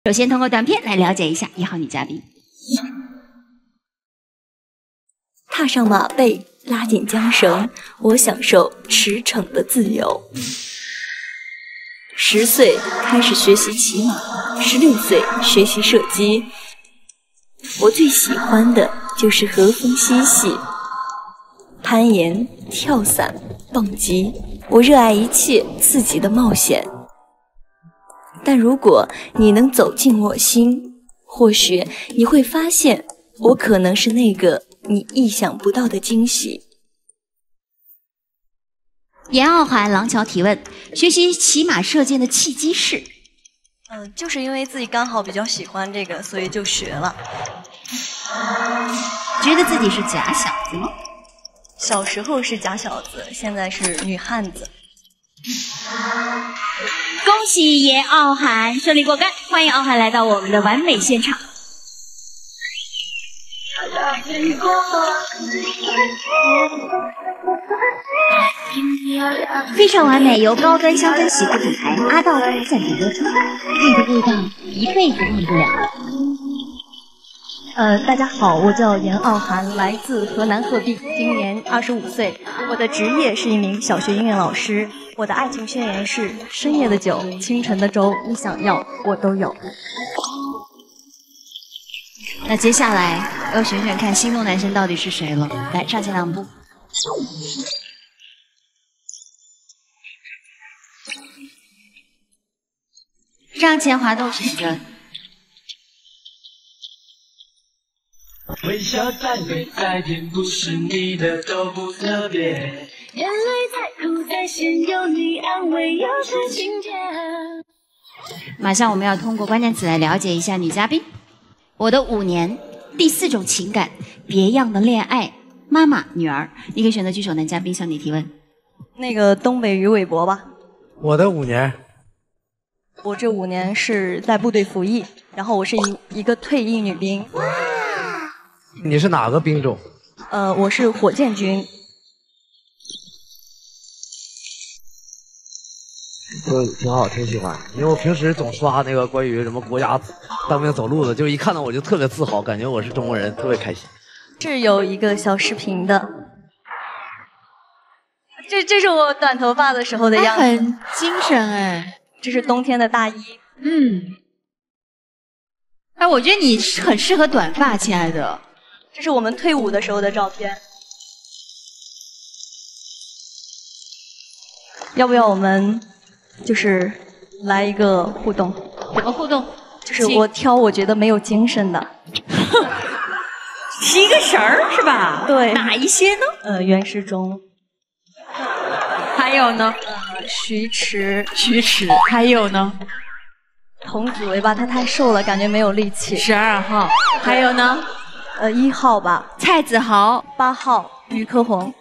首先通过短片来了解一下1号女嘉宾。 踏上马背，拉紧缰绳，我享受驰骋的自由。10岁开始学习骑马，16岁学习射击。我最喜欢的就是和风嬉戏、攀岩、跳伞、蹦极。我热爱一切刺激的冒险。但如果你能走进我心，或许你会发现，我可能是那个你意想不到的惊喜。 严傲寒廊桥提问：学习骑马射箭的契机是？ 就是因为自己刚好比较喜欢这个，所以就学了。 觉得自己是假小子吗？ 小时候是假小子，现在是女汉子。 恭喜严傲寒顺利过关，欢迎傲寒来到我们的完美现场。非常完美，由高端香氛洗护品牌阿道夫赞助播出，你的味道一辈子忘不了。 大家好，我叫严傲寒，来自河南鹤壁，今年25岁。我的职业是一名小学音乐老师。我的爱情宣言是：深夜的酒，清晨的粥，你想要我都有。 那接下来要选选看心动男生到底是谁了。来，上前2步。上前滑动选择。 微笑再美再甜，不是你的都不特别。眼泪再苦再咸，有你安慰又是晴天。 马上我们要通过关键词来了解一下女嘉宾。我的5年，第4种情感，别样的恋爱，妈妈、女儿。你可以选择举手，男嘉宾向你提问。 那个东北于伟博吧。 我的5年。 我这5年是在部队服役，然后我是一个退役女兵。 你是哪个兵种？ 我是火箭军。 挺好，挺喜欢。因为我平时总刷那个关于什么国家当兵走路的，就一看到我就特别自豪，感觉我是中国人，特别开心。 是有一个小视频的，这是我短头发的时候的样子， 很精神哎。 这是冬天的大衣。 哎，我觉得你很适合短发，亲爱的。 这是我们退伍的时候的照片。要不要我们就是来一个互动？ 怎么互动？ 就是我挑我觉得没有精神的。 提个神儿是吧？ 对。 哪一些呢？ 袁世忠。 还有呢？ 徐迟。 还有呢？ 童子维吧，他太瘦了，感觉没有力气。 12号。还有呢 ？1号吧。 蔡子豪。 8号于科红。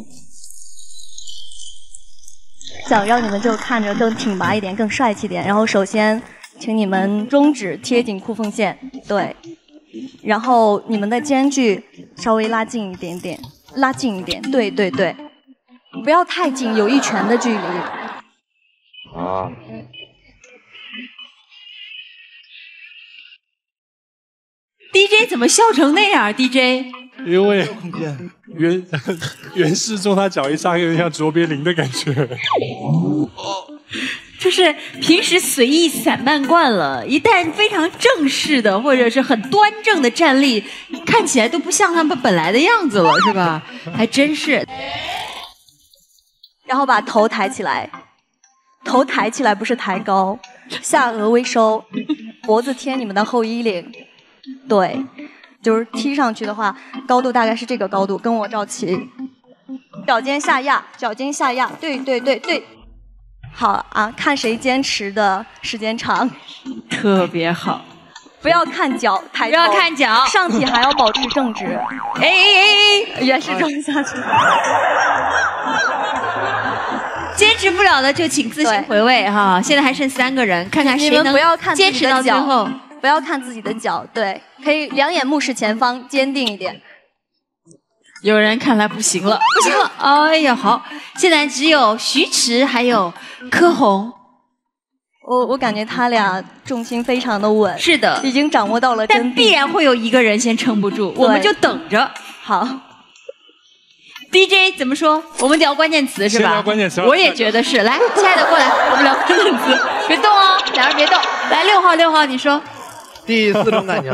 想让你们就看着更挺拔一点，更帅气点。然后首先，请你们中指贴紧裤缝线，对。然后你们的间距稍微拉近一点点，拉近一点，对对对，不要太近，有1拳的距离。 啊。 DJ 怎么笑成那样 ？DJ， 因为袁世忠他脚一上，有点像卓别林的感觉。 就是平时随意散漫惯了，一旦非常正式的或者是很端正的站立，看起来都不像他们本来的样子了，是吧？还真是。 然后把头抬起来，头抬起来不是抬高，下颚微收，脖子贴你们的后衣领。对，就是踢上去的话，高度大概是这个高度，跟我照齐。脚尖下压，脚尖下压，对对对对。好啊，看谁坚持的时间长。 特别好。 不要看脚，抬头。 不要看脚， 上体还要保持正直。袁世忠下去。 坚持不了的就请自行回味哈。现在还剩3个人，看看谁能坚持到最后。 不要看自己的脚，对，可以2眼目视前方，坚定一点。 有人看来不行了，不行了，哎呀，好，现在只有徐迟还有柯红。 我感觉他俩重心非常的稳， 是的， 已经掌握到了但真必然会有一个人先撑不住，我们就等着。 好。 DJ 怎么说？我们聊关键词是吧？ 先聊关键词。 我也觉得是。来，亲爱的过来，我们聊关键词。别动哦，两人别动。来，6号，你说。 第4种感情。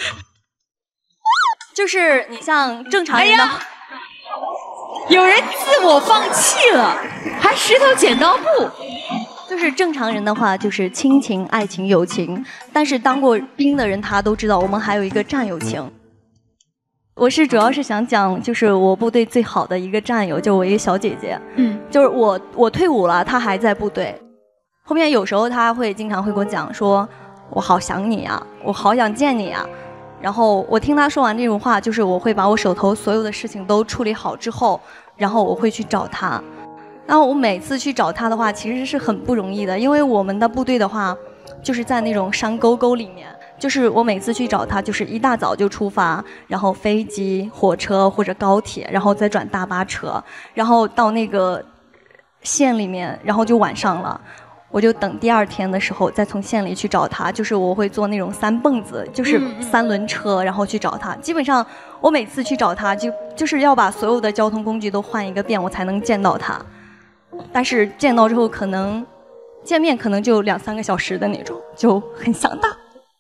就是你像正常人的。哎有人自我放弃了，还石头剪刀布。 就是正常人的话，就是亲情、爱情、友情。但是当过兵的人，他都知道我们还有一个战友情。我主要是想讲，就是我部队最好的一个战友，就是我一个小姐姐。就是我退伍了，她还在部队。后面有时候她会经常会跟我讲说，我好想你啊，我好想见你啊。然后我听她说完这种话，就是我会把我手头所有的事情都处理好之后，然后我会去找她。然后我每次去找她的话，其实是很不容易的，因为我们的部队的话，就是在那种山沟沟里面。就是我每次去找他，就是一大早就出发，然后飞机、火车或者高铁，然后再转大巴车，然后到那个县里面，然后就晚上了。我就等第2天的时候再从县里去找他，就是我会坐那种3蹦子，就是3轮车，然后去找他。基本上我每次去找他，就是要把所有的交通工具都换一个遍，我才能见到他。但是见到之后，可能见面可能就2、3个小时的那种，就很想他。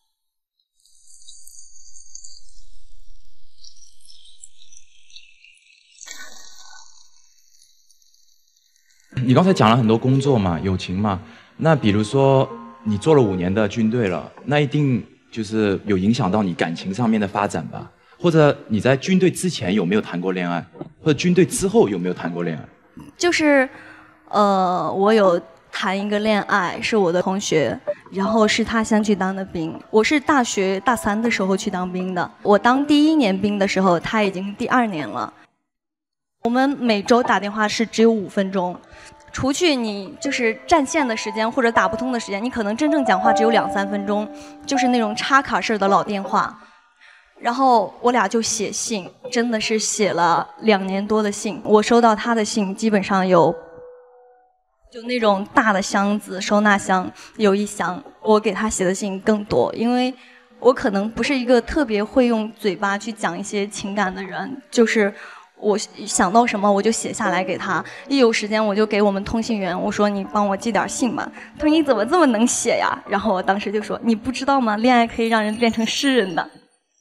你刚才讲了很多工作嘛，友情嘛，那比如说你做了5年的军队了，那一定就是有影响到你感情上面的发展吧？或者你在军队之前有没有谈过恋爱，或者军队之后有没有谈过恋爱？ 就是我有谈一个恋爱，是我的同学，然后是他先去当的兵。我是大学大3的时候去当兵的，我当第1年兵的时候，他已经第2年了。我们每周打电话是只有5分钟，除去你就是占线的时间或者打不通的时间，你可能真正讲话只有2、3分钟，就是那种插卡式的老电话。然后我俩就写信，真的是写了2年多的信。我收到他的信基本上有就那种大的箱子收纳箱有1箱，我给他写的信更多，因为我可能不是一个特别会用嘴巴去讲一些情感的人，就是我想到什么我就写下来给他，一有时间我就给我们通信员，我说你帮我寄点信吧。他说你怎么这么能写呀？然后我当时就说你不知道吗？恋爱可以让人变成诗人的。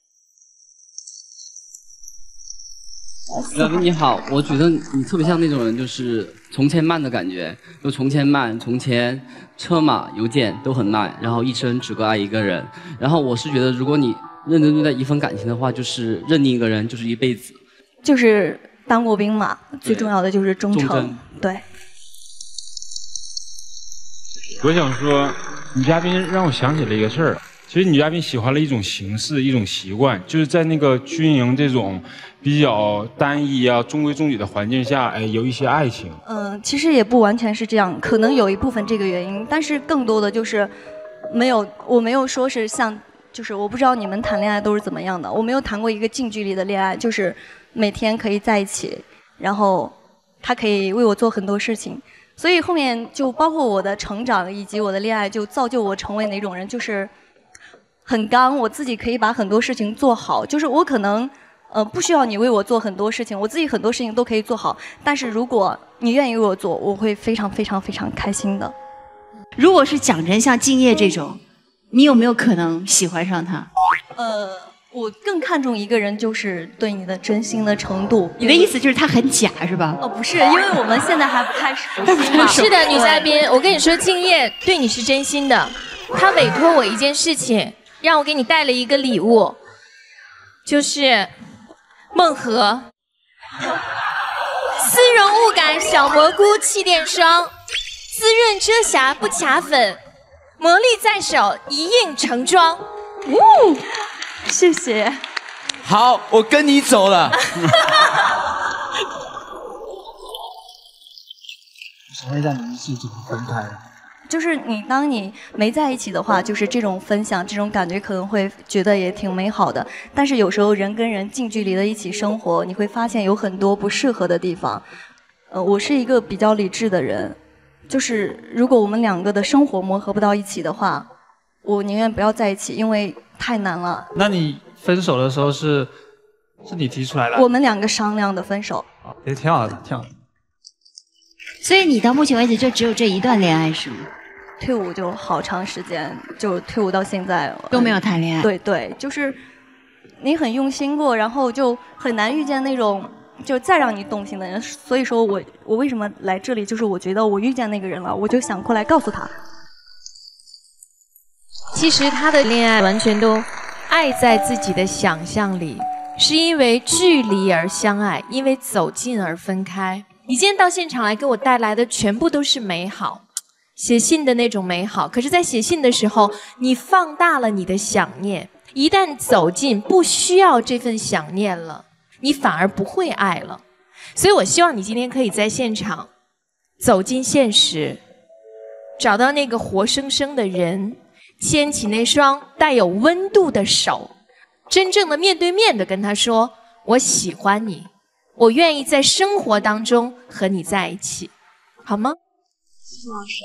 小斌你好，我觉得你特别像那种人，就是从前慢的感觉，就从前慢，从前车马邮件都很慢，然后一生只够爱一个人。然后我是觉得，如果你认真对待一份感情的话，就是认定一个人就是一辈子。 就是当过兵嘛，最重要的就是忠诚。对。 我想说，女嘉宾让我想起了一个事儿。其实女嘉宾喜欢了一种形式，一种习惯，就是在那个军营这种比较单一啊、中规中矩的环境下，哎，有一些爱情。 其实也不完全是这样，可能有一部分这个原因，但是更多的就是我没有说是像，就是我不知道你们谈恋爱都是怎么样的，我没有谈过一个近距离的恋爱，就是每天可以在一起，然后他可以为我做很多事情，所以后面就包括我的成长以及我的恋爱，就造就我成为哪种人，就是很刚，我自己可以把很多事情做好，就是我可能不需要你为我做很多事情，我自己很多事情都可以做好，但是如果你愿意为我做，我会非常非常非常开心的。 如果是讲真像敬业这种，你有没有可能喜欢上他？ 我更看重一个人就是对你的真心的程度。 你的意思就是他很假是吧？ 不是，因为我们现在还不太熟悉嘛。 是的，女嘉宾，我跟你说，敬业对你是真心的，他委托我一件事情，让我给你带了一个礼物，就是梦河丝绒雾感小蘑菇气垫霜，滋润遮瑕不卡粉，魔力在手，一应成妆。 谢谢。 好，我跟你走了。 想一下你们是怎么分开的？ 就是当你没在一起的话，就是这种分享，这种感觉可能会觉得也挺美好的。但是有时候人跟人近距离的一起生活，你会发现有很多不适合的地方。我是一个比较理智的人， 就是如果我们两个的生活磨合不到一起的话，我宁愿不要在一起，因为太难了。 那你分手的时候是你提出来的？ 我们两个商量的分手。 也挺好的，挺好的。 所以你到目前为止就只有这一段恋爱是吗？ 退伍就好长时间，就退伍到现在都没有谈恋爱。 对对，就是你很用心过，然后就很难遇见那种就再让你动心的人。所以说我为什么来这里，就是我觉得我遇见那个人了，我就想过来告诉他。 其实他的恋爱完全都爱在自己的想象里，是因为距离而相爱，因为走近而分开。你今天到现场来给我带来的全部都是美好，写信的那种美好。可是在写信的时候，你放大了你的想念，一旦走近不需要这份想念了，你反而不会爱了。所以我希望你今天可以在现场走进现实，找到那个活生生的人，牵起那双带有温度的手，真正的面对面的跟他说，我喜欢你，我愿意在生活当中和你在一起，好吗？ 老师，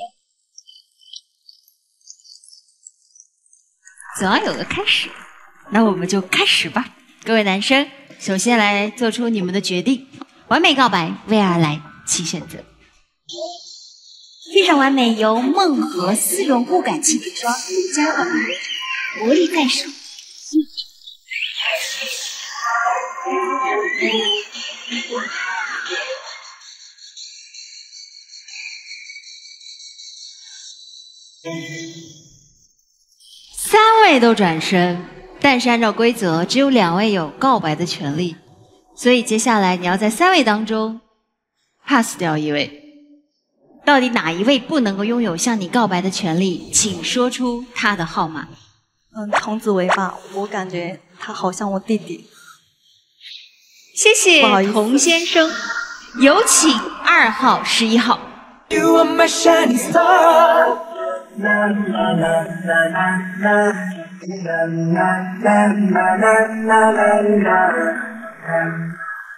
总要有个开始，那我们就开始吧。各位男生，首先来做出你们的决定。完美告白为爱而来，请选择。非常完美由梦和丝绒护感气体霜加完美，活力在手。三位都转身，但是按照规则，只有2位有告白的权利，所以接下来你要在3位当中 pass 掉1位。到底哪一位不能够拥有向你告白的权利？请说出他的号码。 童子维吧，我感觉他好像我弟弟。 谢谢童先生，有请2号、11号。You are my shining star. Na na na na na na na na na na.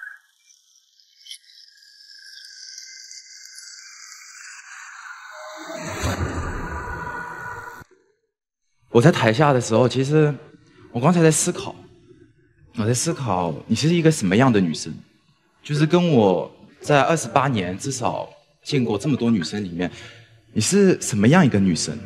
我在台下的时候，其实我刚才在思考，你是一个什么样的女生？就是跟我在28年至少见过这么多女生里面，你是什么样一个女生？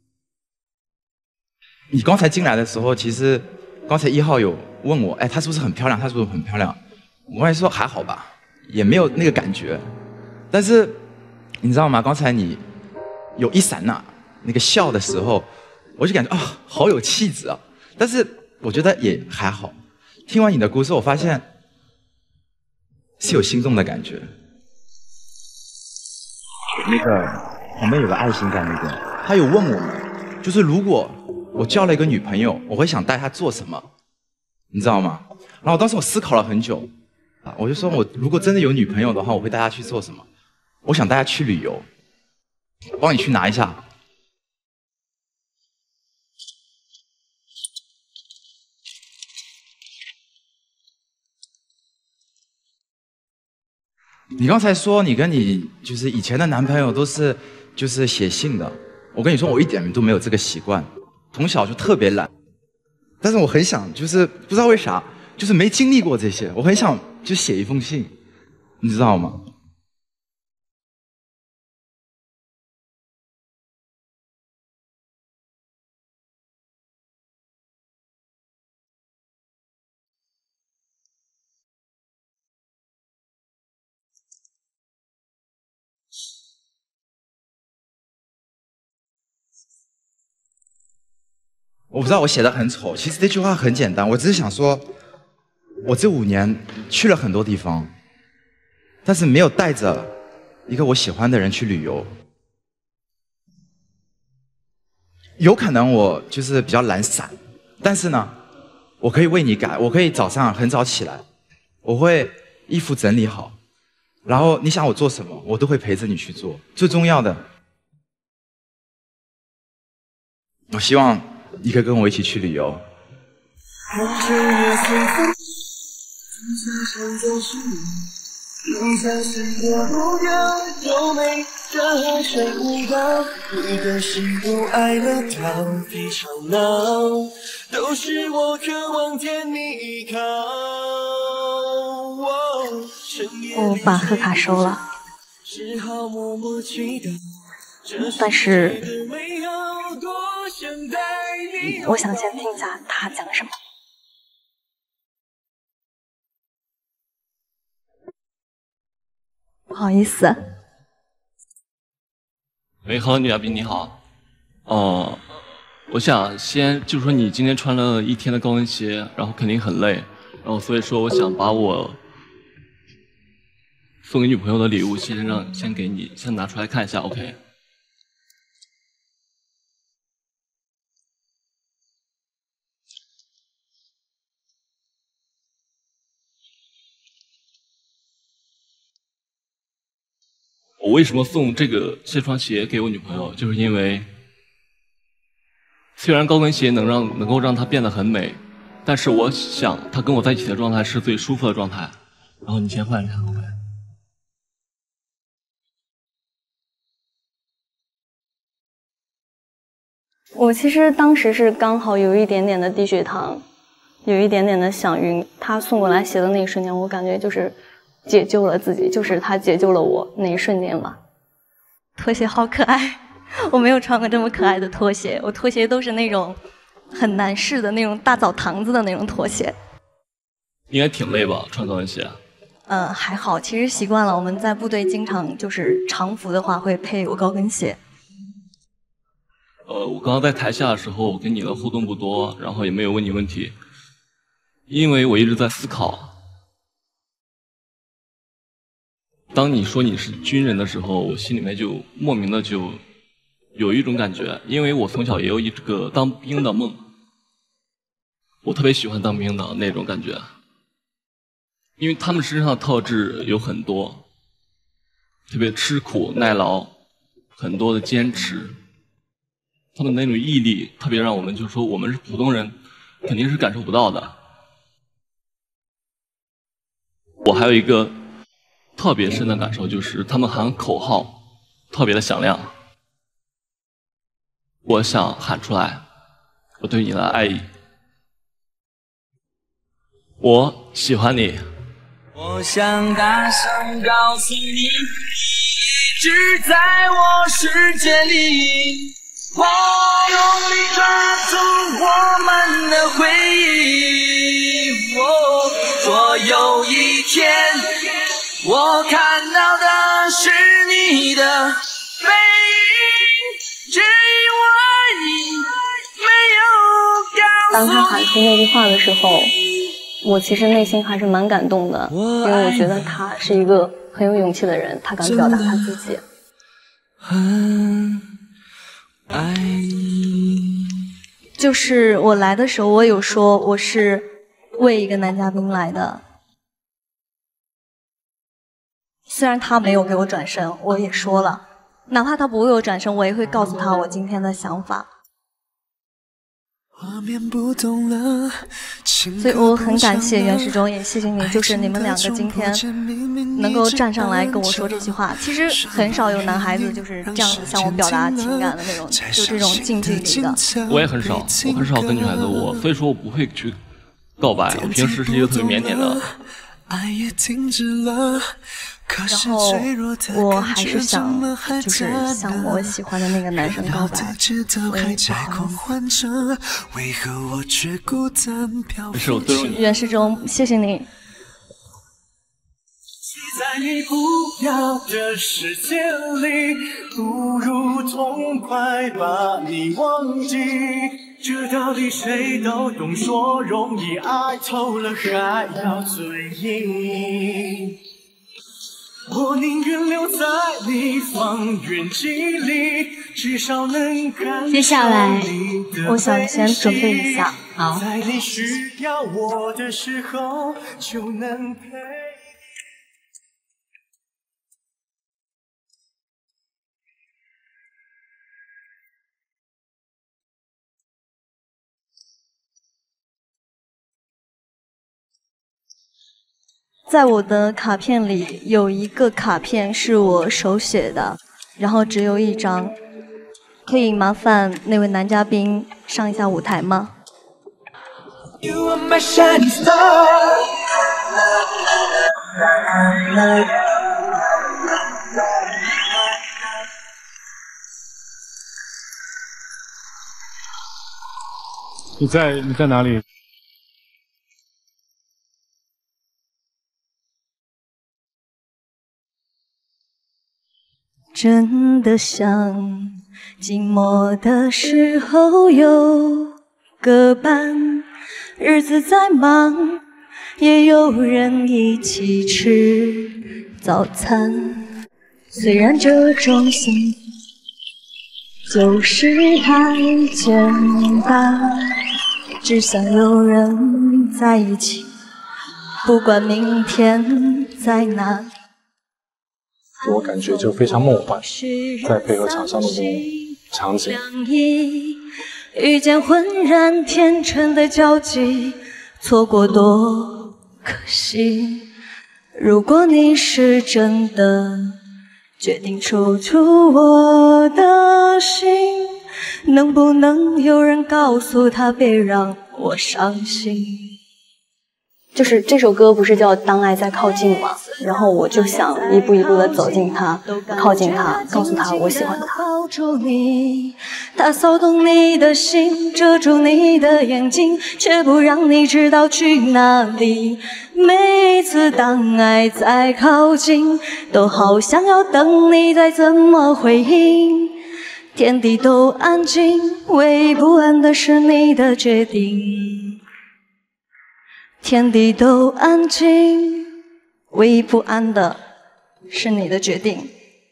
你刚才进来的时候，其实刚才1号有问我，哎，她是不是很漂亮？她是不是很漂亮？我刚才说还好吧，也没有那个感觉。但是你知道吗？刚才你有一闪那个笑的时候，我就感觉啊，好有气质啊！但是我觉得也还好。听完你的故事，我发现是有心动的感觉。那个旁边有个爱心在那边，他有问我们，就是如果我交了一个女朋友，我会想带她做什么，你知道吗？然后当时我思考了很久，我就说我如果真的有女朋友的话，我会带她去做什么？我想带她去旅游，帮你去拿一下。你刚才说你跟你就是以前的男朋友都是就是写信的，我跟你说我一点都没有这个习惯，从小就特别懒，但是我很想就是不知道为啥就是没经历过这些，我很想就写一封信，你知道吗？我不知道我写的很丑，其实这句话很简单，我只是想说，我这5年去了很多地方，但是没有带着一个我喜欢的人去旅游。有可能我就是比较懒散，但是呢，我可以为你改，我可以早上很早起来，我会衣服整理好，然后你想我做什么，我都会陪着你去做。最重要的，我希望你可以跟我一起去旅游。 你像是个不掉优美的海水舞蹈，你的心都爱了调皮吵闹，都是我渴望甜蜜依靠。 我把贺卡收了，但是我想先听一下他讲什么。不好意思。 喂，Hello，女嘉宾你好。我想先就是说你今天穿了一天的高跟鞋，然后肯定很累，然后所以说我想把我送给女朋友的礼物先给你，先拿出来看一下 ，OK？ 我为什么送这双鞋给我女朋友，就是因为虽然高跟鞋能够让她变得很美，但是我想她跟我在一起的状态是最舒服的状态。然后你先换一下 ，OK？ 我其实当时是刚好有一点点的低血糖，有一点点的想晕。他送过来鞋的那一瞬间，我感觉就是解救了自己，就是他解救了我那一瞬间吧。拖鞋好可爱，我没有穿过这么可爱的拖鞋，我拖鞋都是那种很男士的那种大澡堂子的那种拖鞋。 应该挺累吧，穿高跟鞋？ 还好，其实习惯了。我们在部队经常就是常服的话会配有高跟鞋。 我刚刚在台下的时候，我跟你的互动不多，然后也没有问你问题，因为我一直在思考。当你说你是军人的时候，我心里面就莫名的就有一种感觉，因为我从小也有一个当兵的梦，我特别喜欢当兵的那种感觉，因为他们身上的特质有很多，特别吃苦耐劳，很多的坚持，他们那种毅力，特别让我们就是说我们是普通人肯定是感受不到的。我还有一个特别深的感受，就是他们喊口号特别的响亮，我想喊出来我对你的爱意，我喜欢你。 我想大声告诉你，你一直在我世界里，我用力抓住我们的回忆。若有一天我看到的是你的背影，只因为你没有告诉你。 当他喊出那句话的时候，我其实内心还是蛮感动的，因为我觉得他是一个很有勇气的人，他敢表达他自己。 爱你。 就是我来的时候，我有说我是为一个男嘉宾来的，虽然他没有给我转身，我也说了，哪怕他不为我转身，我也会告诉他我今天的想法。所以我很感谢袁世忠，也谢谢你，就是你们两个今天能够站上来跟我说这句话。其实很少有男孩子就是这样子向我表达情感的那种，就这种近距离的。 我也很少，我很少跟女孩子所以说我不会去告白，我平时是一个特别腼腆的。 然后我还是想，就是向我喜欢的那个男生告白，所以不好意思。 没事，我尊重你。 袁世忠，谢谢你。 在你不要的世界里，不如痛快把你忘记。这道理谁都懂，说容易，爱透了还要嘴硬。我宁愿留在你方圆几里，至少能感受你的。 接下来， 我想先准备一下。 好。 在你需要我的时候，就能陪。 在我的卡片里有一个卡片是我手写的，然后只有一张，可以麻烦那位男嘉宾上一下舞台吗？ You are my shining star. 你在哪里？ 真的想寂寞的时候有个伴，日子再忙也有人一起吃早餐。虽然这种幸福就是太简单，只想有人在一起，不管明天在哪里。 我感觉就非常梦幻，再配合场上的这种场景。 遇见浑然天成的交集，错过多可惜。如果你是真的决定抽出我的心，能不能有人告诉他别让我伤心？就是这首歌不是叫《当爱在靠近》吗？然后我就想一步一步的走近他，靠近他，告诉他我喜欢他。抱住你，它骚动你的心，遮住你的眼睛，却不让你知道去哪里。每一次当爱在靠近，都好想要等你再怎么回应。天地都安静，唯一不安的是你的决定。天地都安静，唯一不安的是你的决定。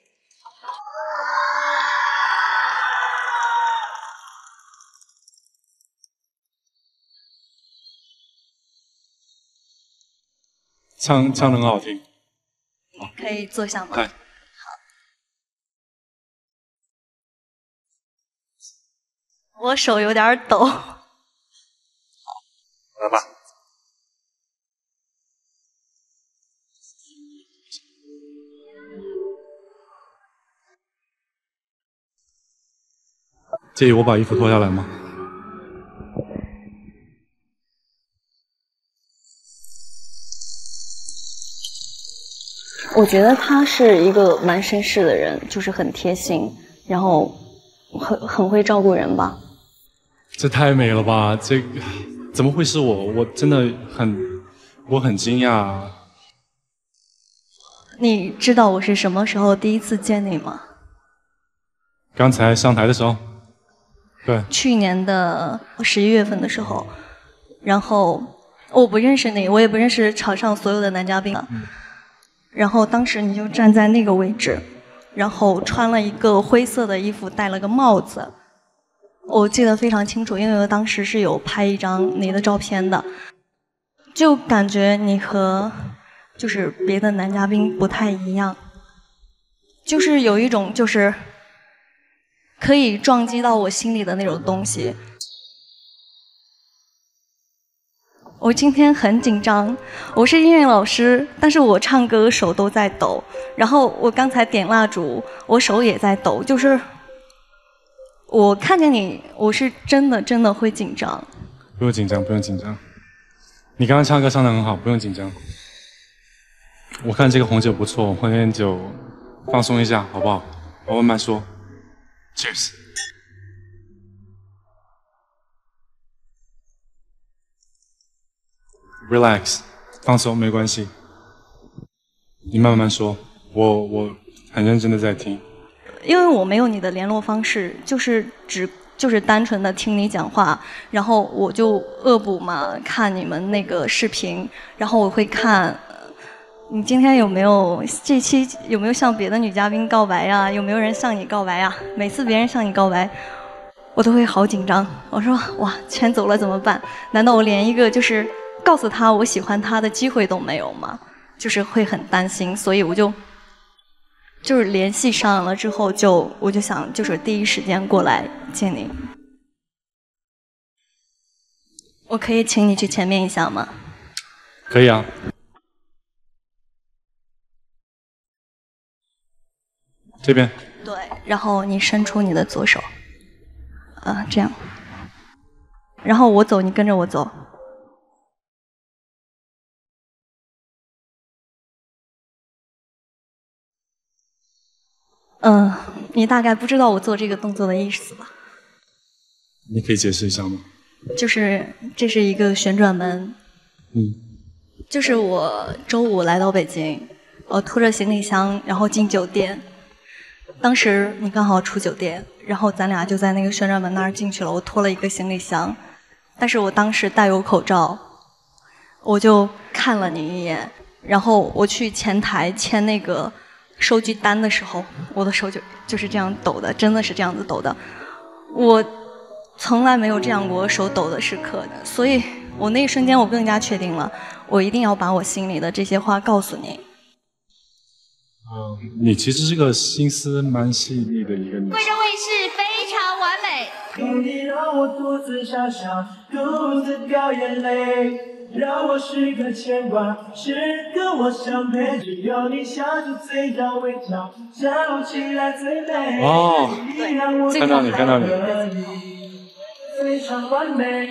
唱得很好听。 可以坐下吗？ 嗨。 我手有点抖。 来吧。介意我把衣服脱下来吗？ 我觉得他是一个蛮绅士的人，就是很贴心，然后很会照顾人吧。 这太美了吧！这怎么会是我？我真的我很惊讶。 你知道我是什么时候第一次见你吗？ 刚才上台的时候。对， 去年的11月份的时候，然后我不认识你，我也不认识场上所有的男嘉宾了。然后当时你就站在那个位置，然后穿了一个灰色的衣服，戴了个帽子，我记得非常清楚，因为我当时是有拍一张你的照片的，就感觉你和就是别的男嘉宾不太一样，就是有一种就是可以撞击到我心里的那种东西。我今天很紧张，我是音乐老师，但是我唱歌手都在抖，然后我刚才点蜡烛，我手也在抖，就是我看见你，我是真的会紧张。 不用紧张，不用紧张。你刚刚唱歌唱得很好，不用紧张。我看这个红酒不错，喝点酒放松一下，好不好？我慢慢说。Cheers。Relax， 放松没关系。你慢慢说，我很认真的在听。 因为我没有你的联络方式，就是单纯的听你讲话，然后我就恶补嘛，看你们那个视频，然后我会看你今天这期有没有向别的女嘉宾告白呀？有没有人向你告白呀？每次别人向你告白，我都会好紧张。我说哇，全走了怎么办？难道我连一个就是告诉他我喜欢他的机会都没有吗？就是会很担心，所以我就是联系上了之后，我就想就是第一时间过来见你。我可以请你去前面一下吗？ 可以啊。 这边。 对，然后你伸出你的左手，这样，然后我走，你跟着我走。你大概不知道我做这个动作的意思吧？ 你可以解释一下吗？ 就是这是一个旋转门。就是我周五来到北京，我拖着行李箱，然后进酒店。当时你刚好出酒店，然后咱俩就在那个旋转门那儿进去了。我拖了一个行李箱，但是我当时戴有口罩，我就看了你一眼。然后我去前台签那个收据单的时候，我的手就是这样抖的，真的是这样子抖的。我从来没有这样过手抖的时刻的，所以我那一瞬间我更加确定了，我一定要把我心里的这些话告诉你。 你其实是个心思蛮细腻的一个女生。 贵州卫视非常完美。 有你让我独自傻笑，独自掉眼泪，让我时刻牵挂，时刻我相陪，只有你笑着嘴角微笑，笑起来最美。 哦，看到你，看到你。 非常完美。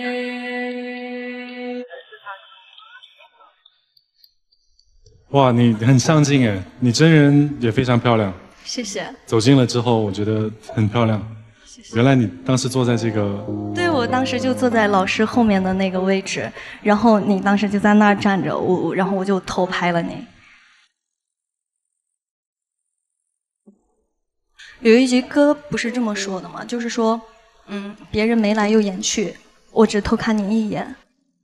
哇，你很上镜哎，你真人也非常漂亮。 谢谢。 走近了之后，我觉得很漂亮。谢谢。原来你当时坐在这个…… 对，我当时就坐在老师后面的那个位置，然后你当时就在那儿站着，然后我就偷拍了你。有一句歌不是这么说的吗？就是说，别人没来又远去，我只偷看你一眼。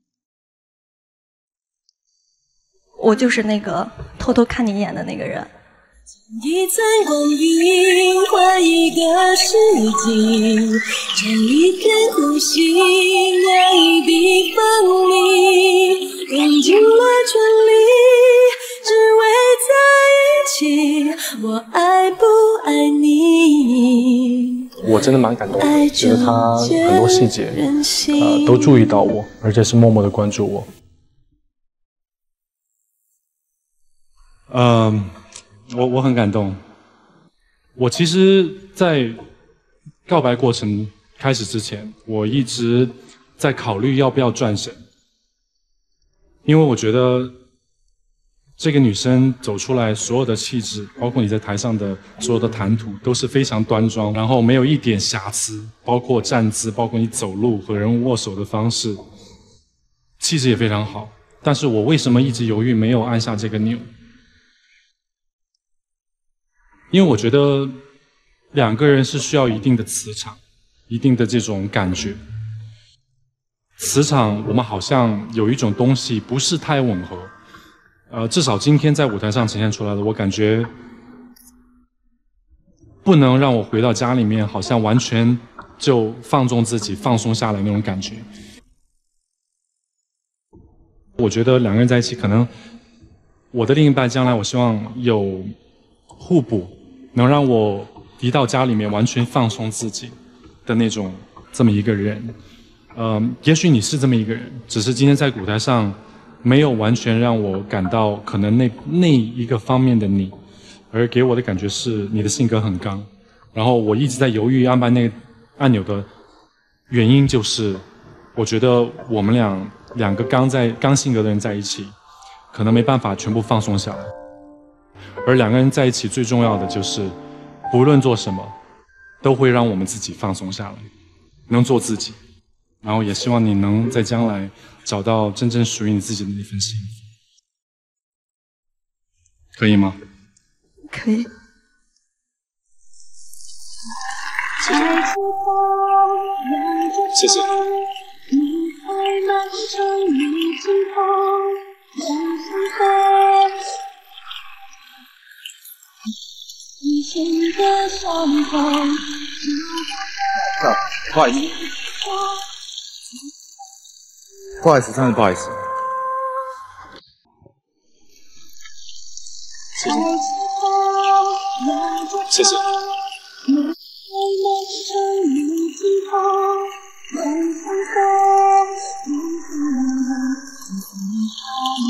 我就是那个偷偷看你一眼的那个人。 一寸光阴换一个世纪，这一片呼吸，那一滴分离，用尽了全力，只为在一起。我爱不爱你？ 我真的蛮感动的，觉得他很多细节都注意到我，而且是默默的关注我。 我很感动。我其实，在告白过程开始之前，我一直在考虑要不要转身，因为我觉得这个女生走出来所有的气质，包括你在台上的所有的谈吐，都是非常端庄，然后没有一点瑕疵，包括站姿，包括你走路和人握手的方式，气质也非常好。但是我为什么一直犹豫没有按下这个钮？因为我觉得两个人是需要一定的磁场，一定的这种感觉。磁场我们好像有一种东西不是太吻合，至少今天在舞台上呈现出来的，我感觉不能让我回到家里面好像完全就放纵自己放松下来那种感觉。我觉得两个人在一起，可能我的另一半将来我希望有互补，能让我一到家里面完全放松自己的那种这么一个人。也许你是这么一个人，只是今天在舞台上没有完全让我感到可能那一个方面的你，而给我的感觉是你的性格很刚。然后我一直在犹豫按拍那个按钮的原因就是，我觉得我们两个刚性格的人在一起，可能没办法全部放松下来。而两个人在一起最重要的就是，不论做什么，都会让我们自己放松下来，能做自己。然后也希望你能在将来找到真正属于你自己的那份幸福，可以吗？ 可以。 谢谢。 不好意思，不好意思，真的不好意思。 谢谢。谢谢。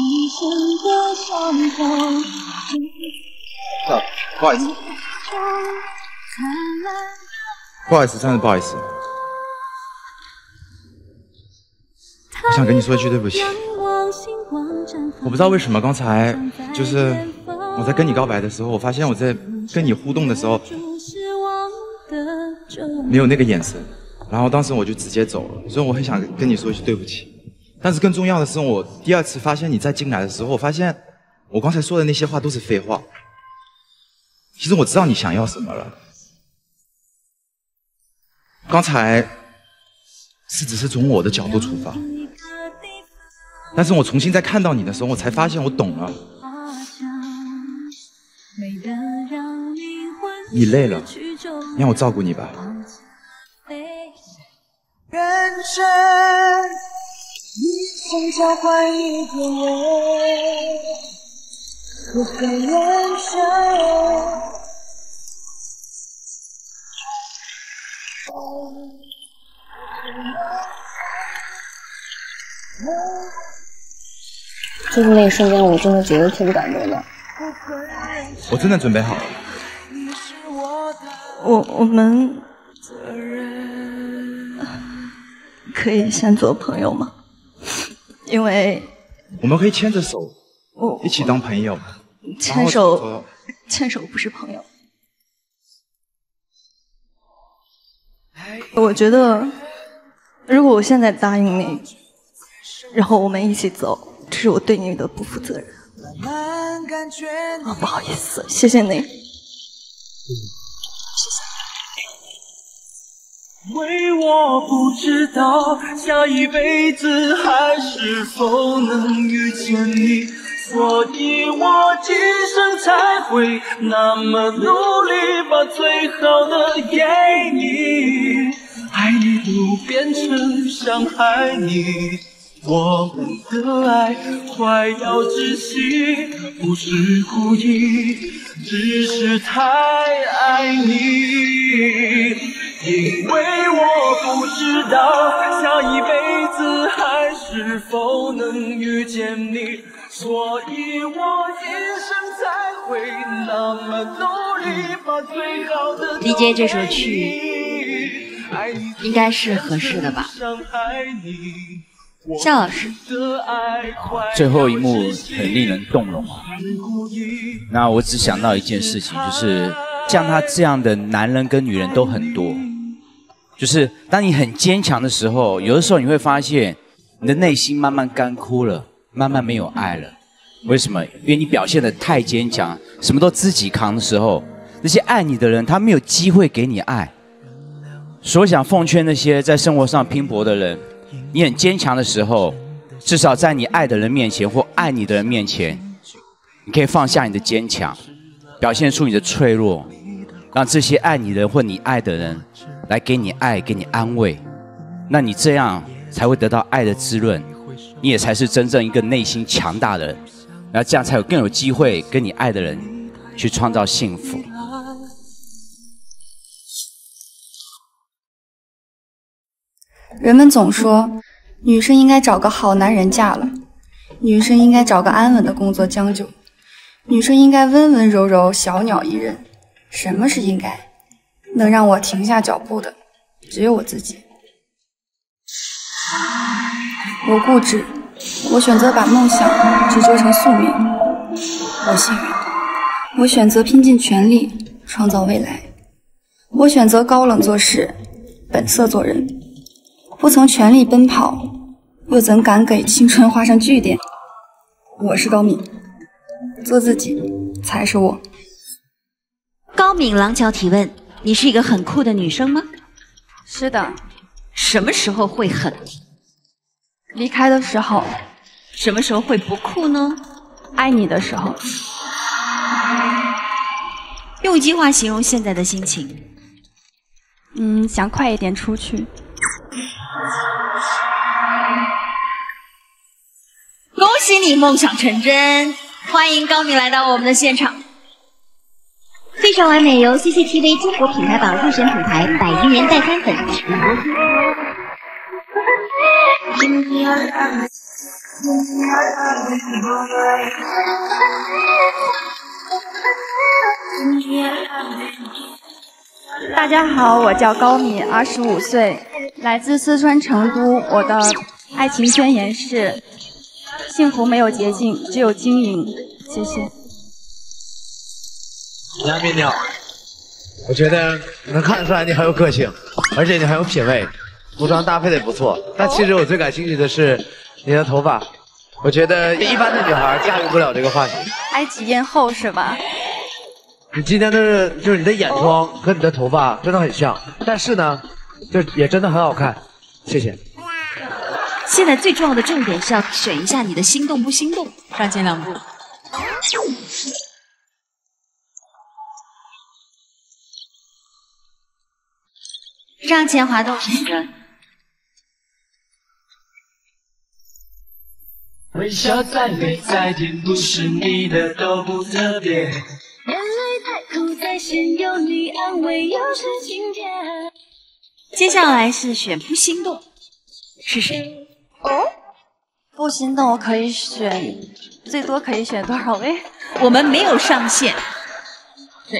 不好意思。 不好意思，真的不好意思。我想跟你说一句对不起。我不知道为什么刚才就是我在跟你告白的时候，我发现我在跟你互动的时候没有那个眼神，然后当时我就直接走了。所以我很想跟你说一句对不起。但是更重要的是，我第二次发现你再进来的时候，我发现我刚才说的那些话都是废话。其实我知道你想要什么了。刚才只是从我的角度出发，但是我重新再看到你的时候，我才发现我懂了。你累了，让我照顾你吧。 认真，你想交换一个我，可很认真。 就是那一瞬间，我真的觉得特别感动的。 我真的准备好了。 我们可以先做朋友吗？因为我们可以牵着手，一起当朋友。 牵手不是朋友。我觉得，如果我现在答应你，然后我们一起走，这是我对你的不负责任。不好意思，谢谢你。 为我不知道下一辈子还是否能遇见你，所以我今生才会那么努力把最好的给你，爱你不变成伤害你，我们的爱快要窒息，不是故意，只是太爱你。因为我不知道下一辈子还是否能遇见你，所以我今生才会那么努力把最好的 DJ 这首曲应该是合适的吧？夏老师， 最后一幕很令人动容啊。那我只想到一件事情，就是像他这样的男人跟女人都很多。就是当你很坚强的时候，有的时候你会发现你的内心慢慢干枯了，慢慢没有爱了。为什么？因为你表现得太坚强，什么都自己扛的时候，那些爱你的人他没有机会给你爱。所以我想奉劝那些在生活上拼搏的人，你很坚强的时候，至少在你爱的人面前或爱你的人面前，你可以放下你的坚强，表现出你的脆弱，让这些爱你的人或你爱的人来给你爱，给你安慰，那你这样才会得到爱的滋润，你也才是真正一个内心强大的人，然后这样才有更有机会跟你爱的人去创造幸福。 人们总说，女生应该找个好男人嫁了，女生应该找个安稳的工作将就，女生应该温温柔柔，小鸟依人。什么是应该？能让我停下脚步的，只有我自己。我固执，我选择把梦想执着成宿命。我幸运，我选择拼尽全力创造未来。我选择高冷做事，本色做人。不曾全力奔跑，又怎敢给青春画上句点？我是高敏，做自己才是我。 高敏廊桥提问：你是一个很酷的女生吗？ 是的。 什么时候会很？ 离开的时候。 什么时候会不酷呢？ 爱你的时候。 用一句话形容现在的心情。 想快一点出去。 恭喜你梦想成真！欢迎高敏来到我们的现场。 非常完美由 CCTV 中国品牌榜入选品牌100亿年代餐粉直播推出。 大家好，我叫高敏，25岁，来自四川成都。我的爱情宣言是：幸福没有捷径，只有经营。谢谢。 杨斌你好，我觉得能看得出来你很有个性，而且你很有品味，服装搭配的也不错。但其实我最感兴趣的是你的头发，我觉得一般的女孩驾驭不了这个发型。 埃及艳后是吧？ 你今天的就是你的眼妆和你的头发真的很像，但是呢，就也真的很好看。谢谢。 现在最重要的重点是要选一下你的心动不心动，上前2步。上前滑动选择。 微笑再美再甜，不是你的都不特别。眼泪太苦再咸，有你安慰又是晴天。 接下来是选不心动，是谁？ 哦，不心动我可以选，最多可以选多少位？ 我们没有上限。对。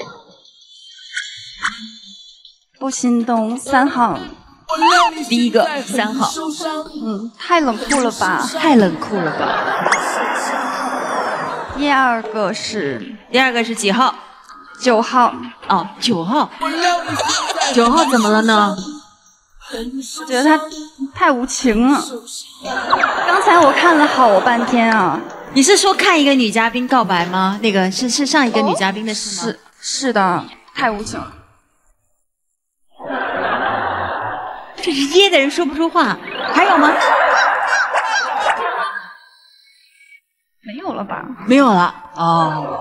不心动3号。 第一个3号， 太冷酷了吧？ 太冷酷了吧？ 第二个是几号 ？9号。 哦，9号。9号怎么了呢？ 觉得他太无情了。刚才我看了好半天啊。 你是说看一个女嘉宾告白吗？那个是上一个女嘉宾的事吗？ 是的，太无情了。 这是噎的人说不出话，还有吗？ 没有了吧？ 没有了哦。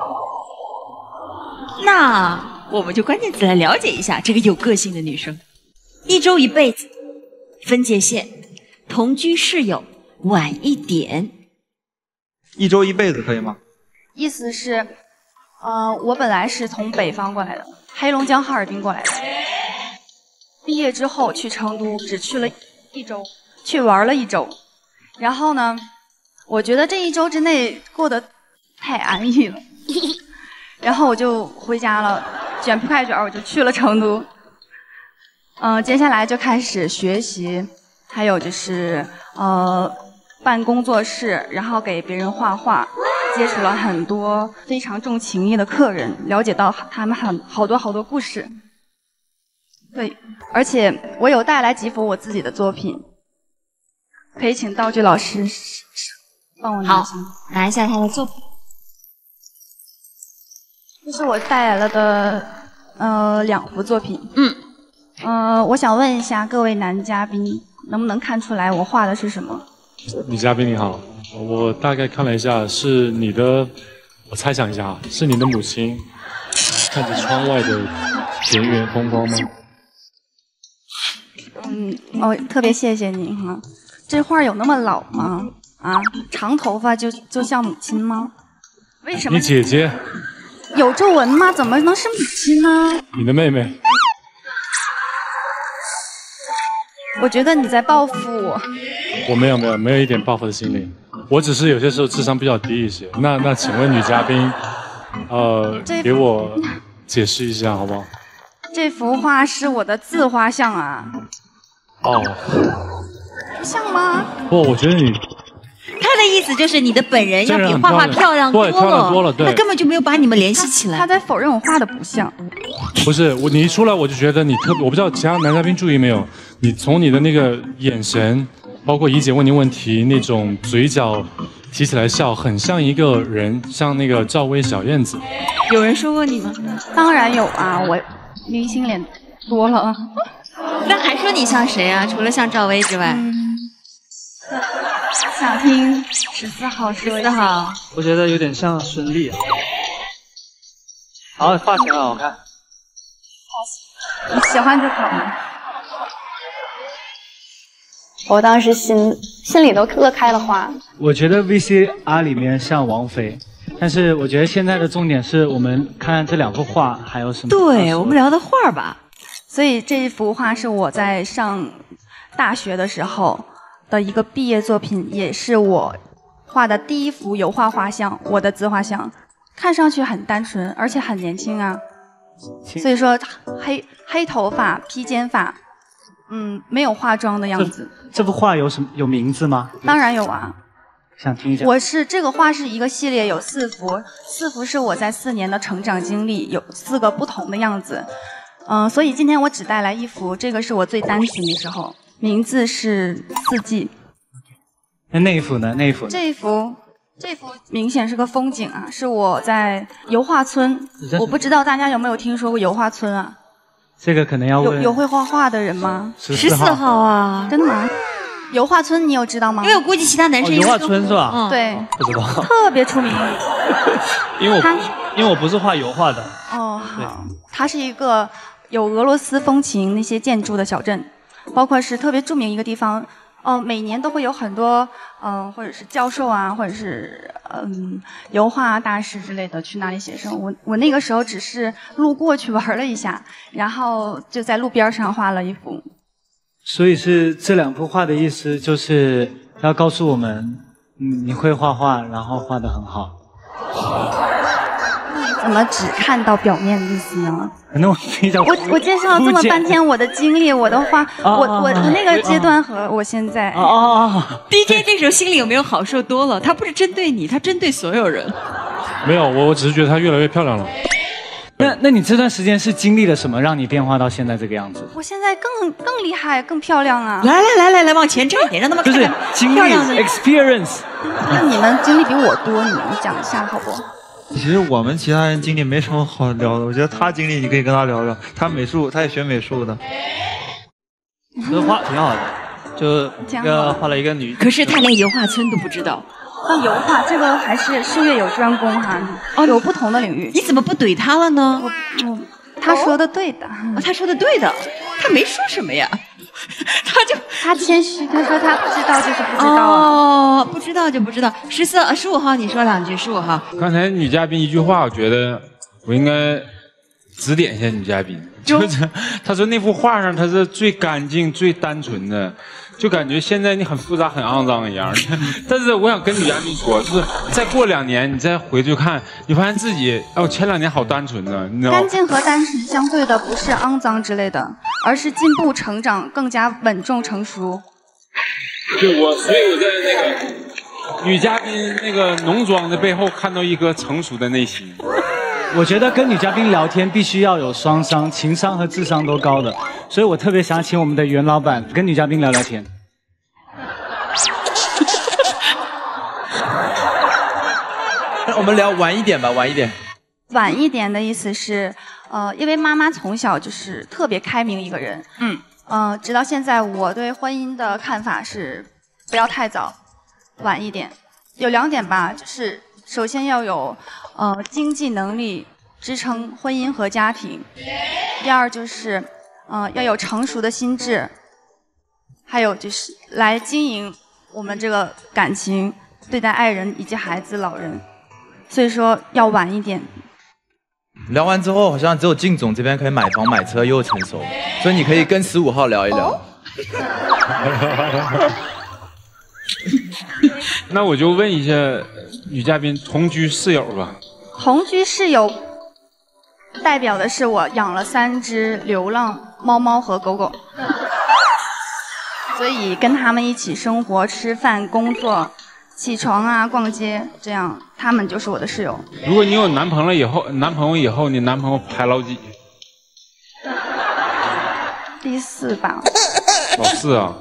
那我们就关键词来了解一下这个有个性的女生。1周1辈子，分界线，同居室友，晚一点。 1周1辈子可以吗？ 意思是，我本来是从北方过来的，黑龙江哈尔滨过来的。毕业之后去成都，只去了1周，去玩了1周。然后呢，我觉得这1周之内过得太安逸了，然后我就回家了，卷铺盖卷，我就去了成都。接下来就开始学习，还有就是办工作室，然后给别人画画，接触了很多非常重情义的客人，了解到他们好多故事。对，而且我有带来几幅我自己的作品，可以请道具老师帮我拿一下。 拿一下他的作品。 这是我带来了的2幅作品。我想问一下各位男嘉宾，能不能看出来我画的是什么？ 女嘉宾你好，我大概看了一下，是你的，我猜想一下，是你的母亲看着窗外的田园风光吗？ 特别谢谢您哈。这画有那么老吗？啊，长头发就像母亲吗？为什么？ 你姐姐有皱纹吗？怎么能是母亲呢？ 你的妹妹。 我觉得你在报复我。 我没有一点报复的心理，我只是有些时候智商比较低一些。那请问女嘉宾，给我解释一下好不好？ 这幅画是我的自画像啊。 哦。 像吗？ 不，我觉得你。 他的意思就是你的本人要比画画漂亮多了， 对，漂亮多了，对。 他根本就没有把你们联系起来。 他在否认我画的不像。 不是你一出来我就觉得你特别，我不知道其他男嘉宾注意没有，你从你的那个眼神，包括怡姐问你问题那种嘴角提起来笑，很像一个人，像那个赵薇小燕子。 有人说过你吗？ 当然有啊，我明星脸多了。 那还说你像谁啊？除了像赵薇之外。 想听14号说一下。 我觉得有点像孙俪。好，发型很好看。 你喜欢就好吗？ 我当时心里都乐开了花。 我觉得 VCR 里面像王菲，但是我觉得现在的重点是我们看这2幅画还有什么？ 对，我们聊的画吧。 所以这幅画是我在上大学的时候的一个毕业作品，也是我画的第1幅油画画像，我的自画像，看上去很单纯，而且很年轻啊。 所以说黑头发、披肩发，没有化妆的样子。 这幅画有名字吗？ 当然有啊。 想听一下。 这个画是一个系列，有4幅，4幅是我在4年的成长经历，有4个不同的样子。所以今天我只带来1幅，这个是我最单纯的时候，名字是四季。 那一幅呢？ 这幅明显是个风景啊，是我在油画村。我不知道大家有没有听说过油画村啊？ 这个可能要问有会画画的人吗 ？14号啊， 真的吗？油画村你有知道吗？ 因为我估计其他男生油画村是吧？ 对， 不知道， 特别出名。 因为我不是画油画的。 哦，好，它是一个有俄罗斯风情那些建筑的小镇，包括是特别著名一个地方。每年都会有很多或者是教授啊，或者是油画大师之类的去那里写生。我那个时候只是路过去玩了一下，然后就在路边上画了1幅。 所以是这2幅画的意思，就是要告诉我们，你会画画，然后画得很好。 怎么只看到表面的意思呢？ 可能我介绍了这么半天我的经历，我的画，我那个阶段和我现在。 DJ 这时候心里有没有好受多了？他不是针对你，他针对所有人。 没有，我只是觉得她越来越漂亮了。 那你这段时间是经历了什么，让你变化到现在这个样子？ 我现在更厉害，更漂亮啊！ 来，往前站一点，让他们看看漂亮的 experience。 那你们经历比我多，你们讲一下好不？ 其实我们其他人经历没什么好聊的，我觉得他经历你可以跟他聊聊，他也学美术的。 这画挺好的，就画了一个女。 可是他连油画村都不知道。 油画这个还是术业有专攻哈，有不同的领域。 你怎么不怼他了呢？ 他说的对的， 他说的对的，他没说什么呀， 他谦虚，他说他不知道就是不知道。 不知道就不知道。15号你说2句，15号。 刚才女嘉宾一句话，我觉得我应该指点一下女嘉宾。就是她说那幅画上，她是最干净、最单纯的。就感觉现在你很复杂、很肮脏一样，但是我想跟女嘉宾说，就是再过2年，你再回去看，你发现自己，前2年好单纯呢，你知道吗？ 干净和单纯相对的不是肮脏之类的，而是进步、成长，更加稳重、成熟。 对，所以我在那个女嘉宾那个浓妆的背后，看到一颗成熟的内心。 我觉得跟女嘉宾聊天必须要有双商，情商和智商都高的，所以我特别想请我们的袁老板跟女嘉宾聊聊天。 我们聊晚一点吧，晚一点。 晚一点的意思是，因为妈妈从小就是特别开明一个人，直到现在我对婚姻的看法是不要太早，晚一点。有2点吧，就是首先要有经济能力支撑婚姻和家庭，第2就是要有成熟的心智，还有就是来经营我们这个感情，对待爱人以及孩子、老人，所以说要晚一点。 聊完之后，好像只有靳总这边可以买房买车又成熟，所以你可以跟15号聊一聊。 那我就问一下女嘉宾，同居室友吧？ 同居室友代表的是我养了3只流浪猫猫和狗狗，所以跟他们一起生活、吃饭、工作、起床啊、逛街，这样他们就是我的室友。 如果你有男朋友以后，你男朋友排老几？ 第4吧。 老4啊。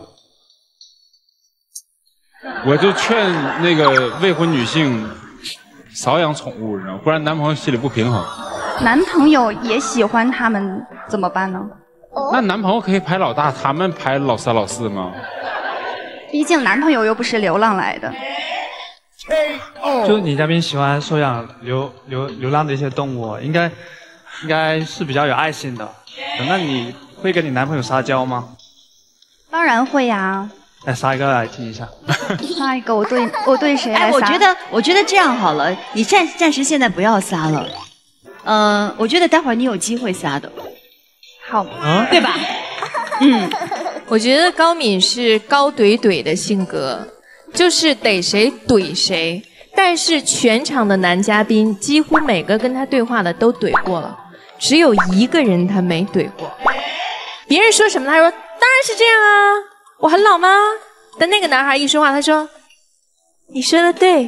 我就劝那个未婚女性少养宠物，不然男朋友心里不平衡。 男朋友也喜欢他们怎么办呢？ 那男朋友可以排老大，他们排老3、老4吗？ 毕竟男朋友又不是流浪来的。 就女嘉宾喜欢收养流浪的一些动物，应该是比较有爱心的。那你会跟你男朋友撒娇吗？ 当然会呀。 来撒一个来听一下。 撒一个，我对谁来撒？ 我觉得这样好了，你暂时现在不要撒了。我觉得待会儿你有机会撒的。 好， 对吧？ 我觉得高敏是高怼怼的性格，就是逮谁怼谁。但是全场的男嘉宾几乎每个跟他对话的都怼过了， 只有一个人他没怼过。别人说什么，他说当然是这样啊，我很老吗？但那个男孩一说话，他说你说的对。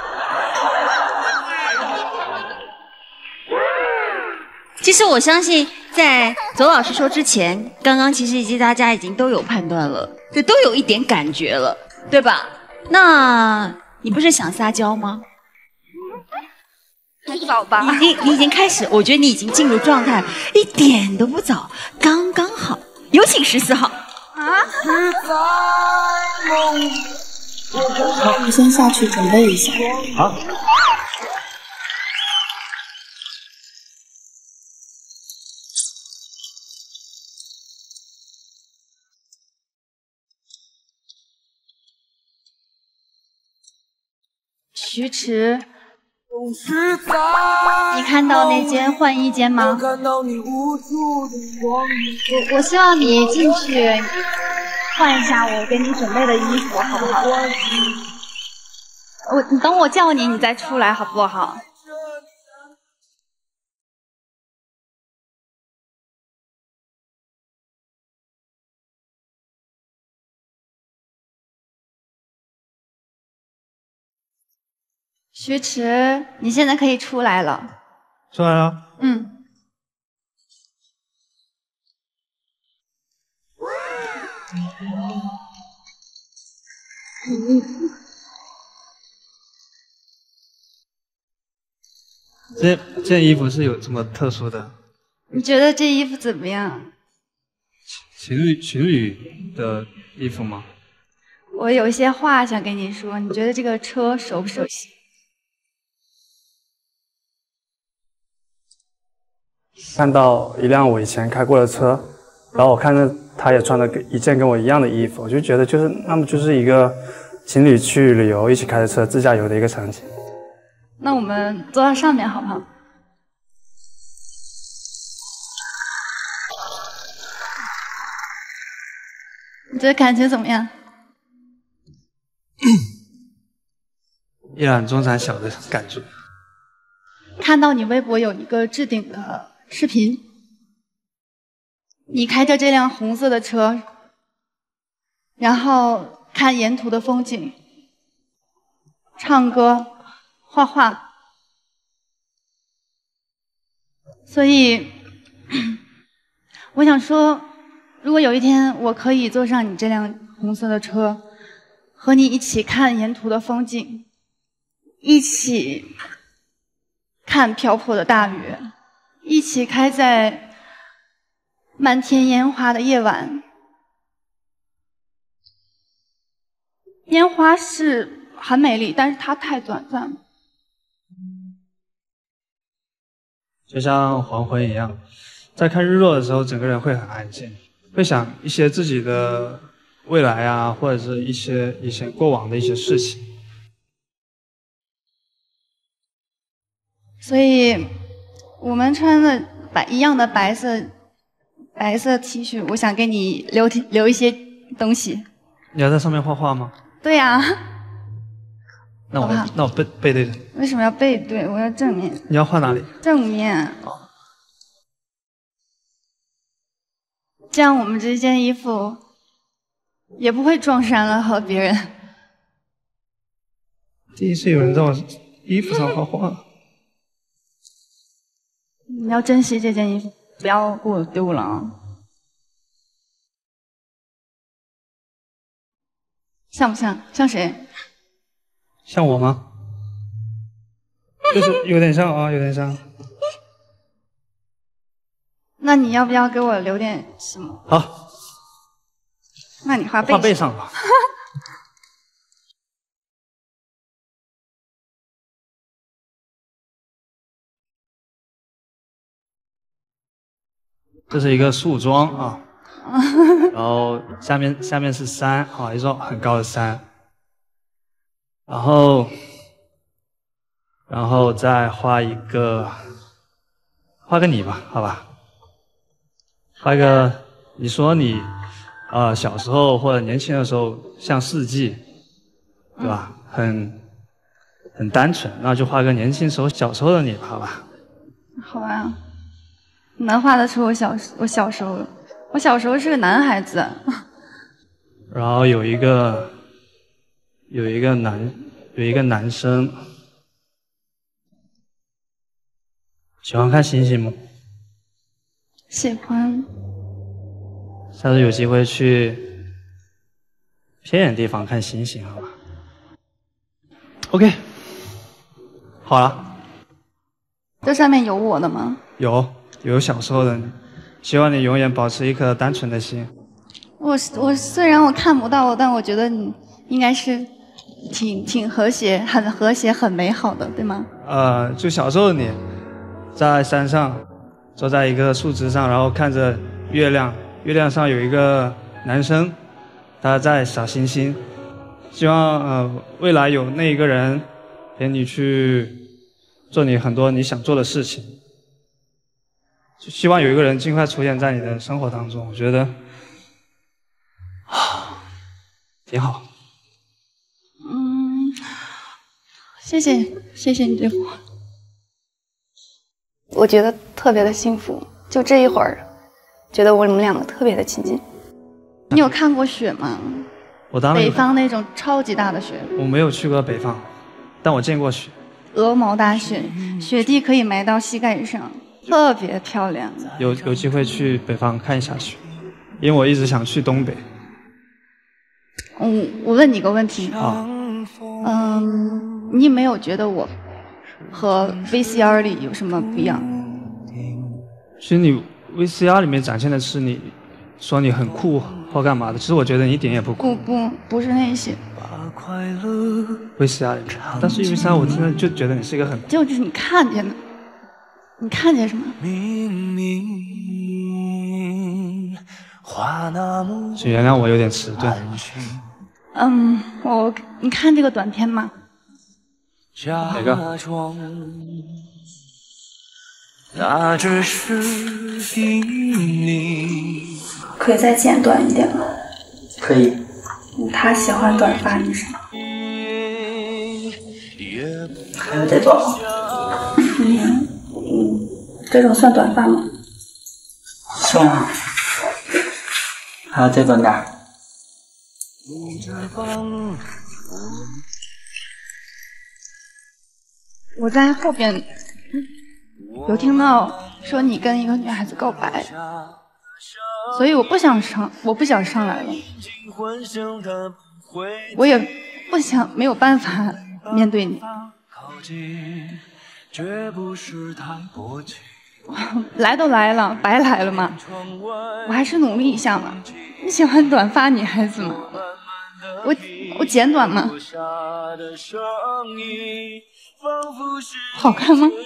其实我相信，在邹老师说之前，刚刚其实大家已经都有判断了，对，都有一点感觉了，对吧？那你不是想撒娇吗？ 还早吧。 你已经开始，我觉得你已经进入状态，一点都不早，刚刚好。有请14号。 我先下去准备一下。 好。 徐迟，你看到那间换衣间吗？ 我希望你进去换一下我给你准备的衣服，好不好？你等我叫你，你再出来，好不好？徐迟，你现在可以出来了。 出来了。 嗯。 这件衣服是有这么特殊的？ 你觉得这衣服怎么样？ 情侣的衣服吗？ 我有一些话想跟你说，你觉得这个车熟不熟悉？ 看到一辆我以前开过的车，然后我看着他也穿了一件跟我一样的衣服，我就觉得就是一个情侣去旅游一起开着车自驾游的一个场景。 那我们坐到上面好不好？你觉得感觉怎么样？ 一览众山小的感觉。 看到你微博有一个置顶的视频，你开着这辆红色的车，然后看沿途的风景，唱歌、画画。所以，我想说，如果有一天我可以坐上你这辆红色的车，和你一起看沿途的风景，一起看瓢泼的大雨，一起开在漫天烟花的夜晚。烟花是很美丽，但是它太短暂了。 就像黄昏一样，在看日落的时候，整个人会很安静，会想一些自己的未来啊，或者是一些以前过往的一些事情。 所以，我们穿的一样的白色 T 恤，我想给你留一些东西。 你要在上面画画吗？ 对呀、 那我背对着。 为什么要背对？我要正面。 你要画哪里？ 正面。这样我们这件衣服也不会撞衫了和别人。 第一次有人在我衣服上画画。 你要珍惜这件衣服，不要给我丢了啊！像不像？像谁？ 像我吗？就是有点像啊，有点像。 那你要不要给我留点什么？ 好。 那你画背。 画背上吧。这是一个树桩啊，然后下面是山啊，一座很高的山，然后再画个你吧，好吧，画一个你说你小时候或者年轻的时候像四季，对吧？很单纯，那就画个年轻时候小时候的你吧，好吧？ 好吧。 难画的是我小时候，我小时候是个男孩子。 然后有一个男生喜欢看星星吗？ 喜欢。 下次有机会去偏远地方看星星，好吧 ？OK， 好了。 这上面有我的吗？ 有小时候的你，希望你永远保持一颗单纯的心。 我虽然我看不到，但我觉得你应该是挺和谐，很和谐，很美好的，对吗？ 就小时候的你，在山上，坐在一个树枝上，然后看着月亮，月亮上有一个男生，他在撒星星。希望未来有那一个人陪你去做你很多你想做的事情。就希望有一个人尽快出现在你的生活当中，我觉得挺好。 谢谢你这话，我觉得特别的幸福。就这一会儿，觉得我们两个特别的亲近。你有看过雪吗？ 我当然北方那种超级大的雪。 我没有去过北方，但我见过雪。 鹅毛大雪，雪地可以埋到膝盖上，特别漂亮。 有机会去北方看一下雪，因为我一直想去东北。 我问你个问题。 啊。 你没有觉得我和 VCR 里有什么不一样？ 其实你 VCR 里面展现的是你说你很酷或干嘛的，其实我觉得你一点也不酷。 不是那些。 VCR 里面，但是 VCR 我真的就觉得你是一个很就是你看见的，你看见什么？ 请原谅我有点迟钝。 你看这个短片吗？ 哪个？ 那只是你。 可以再剪短一点吗？ 可以。 他喜欢短发女生。 还有这种。 这种算短发吗？ 算啊。还有这种的。 我在后边有听到说你跟一个女孩子告白，所以我不想上来了，我也不想没有办法面对你。来都来了，白来了吗？我还是努力一下嘛。你喜欢短发女孩子吗？我剪短吗？好看吗？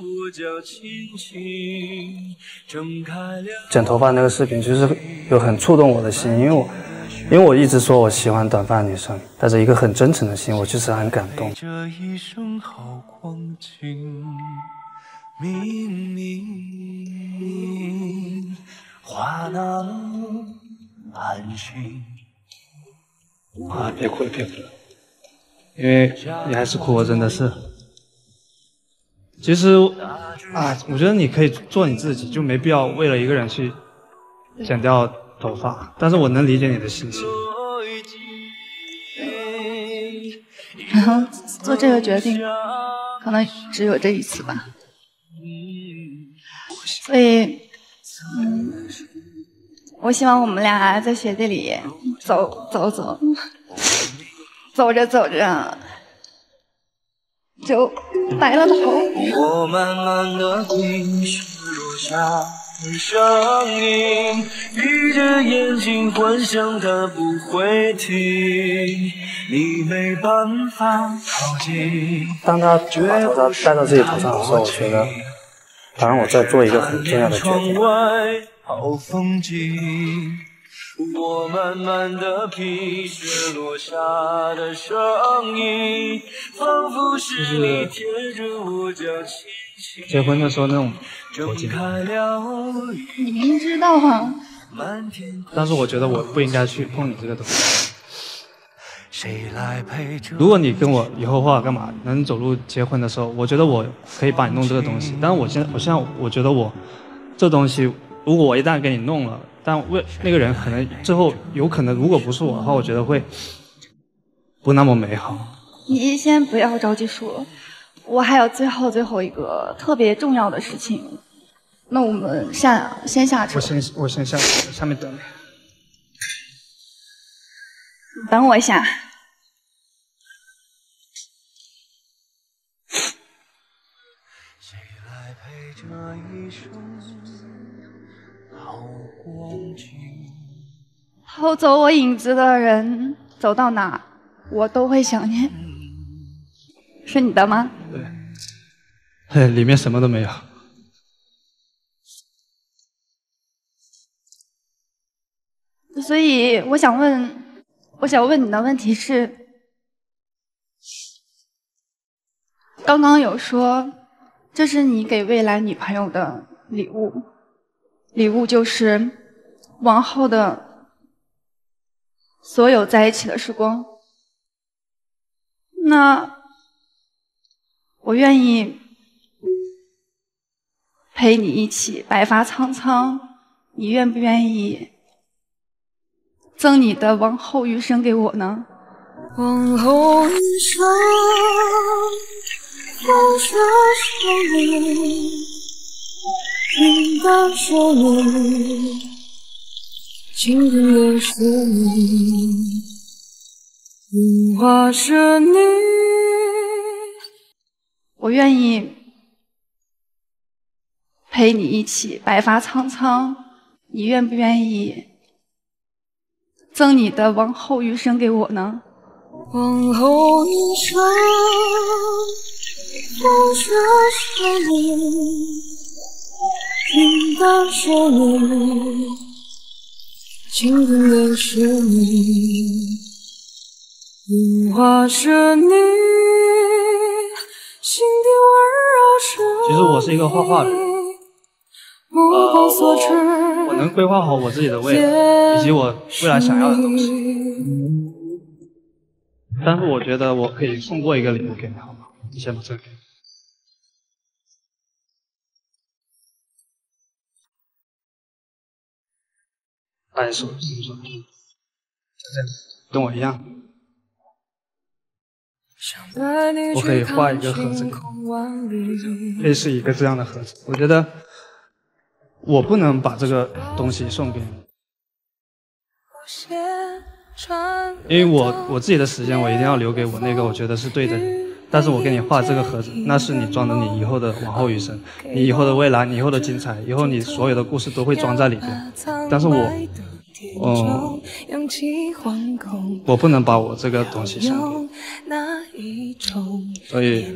剪头发那个视频其实有很触动我的心，因为我一直说我喜欢短发女生，带着一个很真诚的心，我其实很感动。 这一生好光景，明明话那么安静。 别哭了，因为你还是哭，我真的是。其实我觉得你可以做你自己，就没必要为了一个人去剪掉头发。但是我能理解你的心情。 然后做这个决定，可能只有这一次吧。所以，我希望我们俩在雪地里走，走着就白了头。 我慢慢地听雪落下的声音，闭着眼睛幻想它不会停，你没办法靠近。 当他把头发戴到自己头上的时候，我觉得他让我在做一个很重要的决定。 好风景，我慢慢地品雪落下的声音，仿佛是你贴着我脚轻轻。 结婚的时候那种头巾。 你明知道啊。 但是我觉得我不应该去碰你这个东西。如果你跟我以后或者干嘛能走入结婚的时候，我觉得我可以帮你弄这个东西。但是我现在我觉得我这东西如果我一旦给你弄了，但为那个人可能最后有可能如果不是我的话，我觉得会不那么美好。 你先不要着急说，我还有最后一个特别重要的事情。那我们先下车。 我先下面等你。 等我一下。偷走我影子的人走到哪，我都会想念。是你的吗？ 对。嘿，里面什么都没有。 所以我想问你的问题是，刚刚有说这是你给未来女朋友的礼物，礼物就是往后的所有在一起的时光。那我愿意陪你一起白发苍苍，你愿不愿意赠你的往后余生给我呢？ 往后余生，放下手里，平淡说你，倾听的是你，樱花是你。 我愿意陪你一起白发苍苍，你愿不愿意赠你的往后余生给我呢？ 往后余生，放下手里，平淡说你，倾听的是你，樱花是你，心底温柔是。 其实我是一个画画的人，我能规划好我自己的未来，以及我未来想要的东西。但是我觉得我可以送过一个礼物给你，好吗？你先把这个给你。按手，就这样，跟我一样。我可以画一个盒子给你，类似一个这样的盒子。我觉得我不能把这个东西送给你，因为我自己的时间我一定要留给我那个我觉得是对的人。但是我给你画这个盒子，那是你装的你以后的往后余生，你以后的未来，你以后的精彩，以后你所有的故事都会装在里边。但是我不能把我这个东西送给你，所以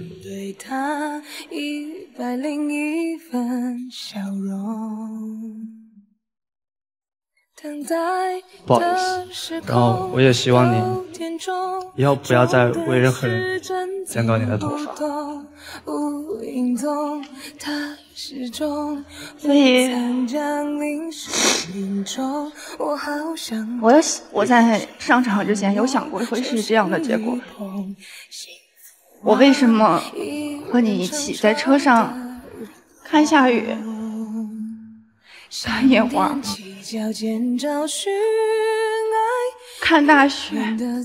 不好意思。然后我也希望你以后不要再为任何人剪短你的头发。 所以，我在上场之前有想过会是这样的结果。我为什么和你一起在车上看下雨，看烟花，看大雪？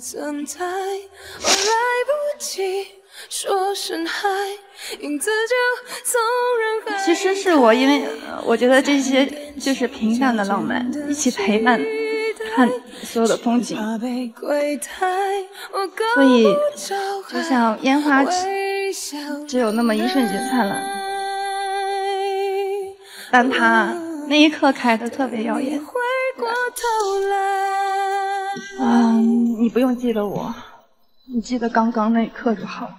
其实是我，因为我觉得这些就是平淡的浪漫，一起陪伴看所有的风景。所以就像烟花只有那么一瞬间灿烂，但它那一刻开得特别耀眼。你不用记得我，你记得刚刚那一刻就好。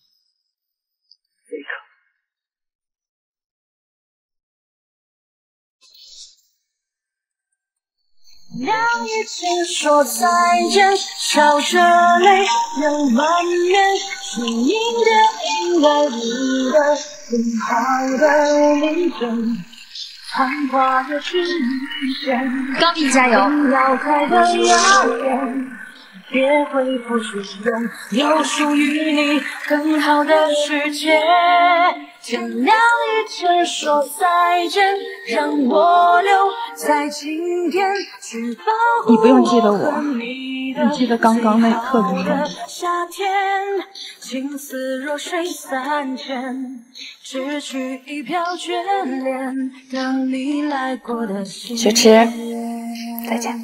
让一切说再见，笑着泪流满面，是应该你的更好的明天，昙花的是一线， 高斌加油！ 要开的遥远，别恢复初衷，有属于你更好的世界。 天亮一切说再见，让我留在今天去保护你不用记得我，你记得刚刚那一刻就行。 夏天，情似弱水三千，只取一瓢眷恋。当你来过的雪池，再见。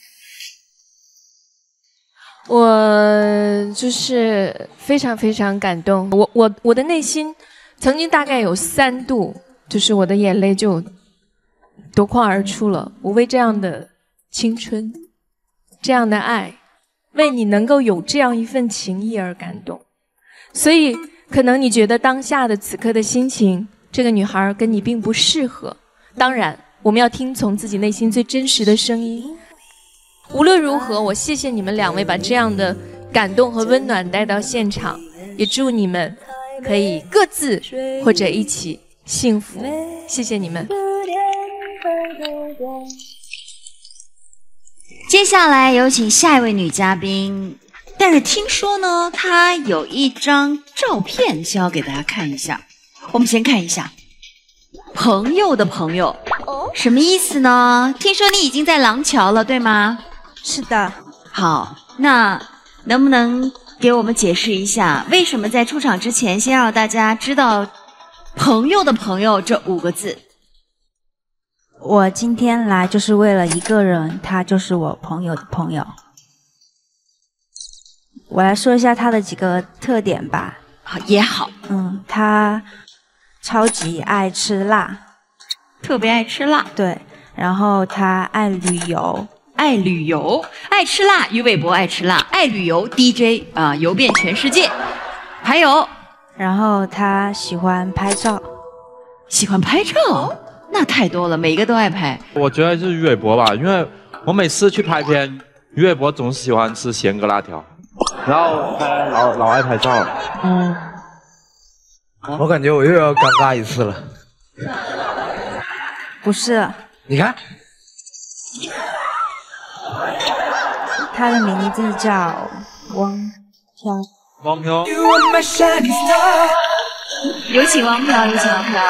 我就是非常非常感动，我的内心曾经大概有3度，就是我的眼泪就夺眶而出了。我为这样的青春，这样的爱，为你能够有这样一份情谊而感动。所以可能你觉得当下的此刻的心情，这个女孩跟你并不适合。当然，我们要听从自己内心最真实的声音。无论如何，我谢谢你们2位把这样的感动和温暖带到现场，也祝你们可以各自或者一起幸福。谢谢你们。 接下来有请下一位女嘉宾，但是听说呢，她有一张照片需要给大家看一下。我们先看一下，朋友的朋友，什么意思呢？听说你已经在廊桥了，对吗？ 是的。 好，那能不能给我们解释一下，为什么在出场之前先让大家知道朋友的朋友这5个字？ 我今天来就是为了一个人，他就是我朋友的朋友。我来说一下他的几个特点吧。 好，也好。 他超级爱吃辣， 特别爱吃辣。 对，然后他爱旅游。 爱旅游，爱吃辣，于伟博爱吃辣，爱旅游 DJ 啊，游遍全世界。还有， 然后他喜欢拍照， 喜欢拍照，那太多了，每个都爱拍。 我觉得是于伟博吧，因为我每次去拍片，于伟博总是喜欢吃咸鸽辣条，然后他老爱拍照。 我感觉我又要尴尬一次了。 不是， 你看。 他的名字叫汪飘。 汪飘。 有请汪飘，有请汪飘。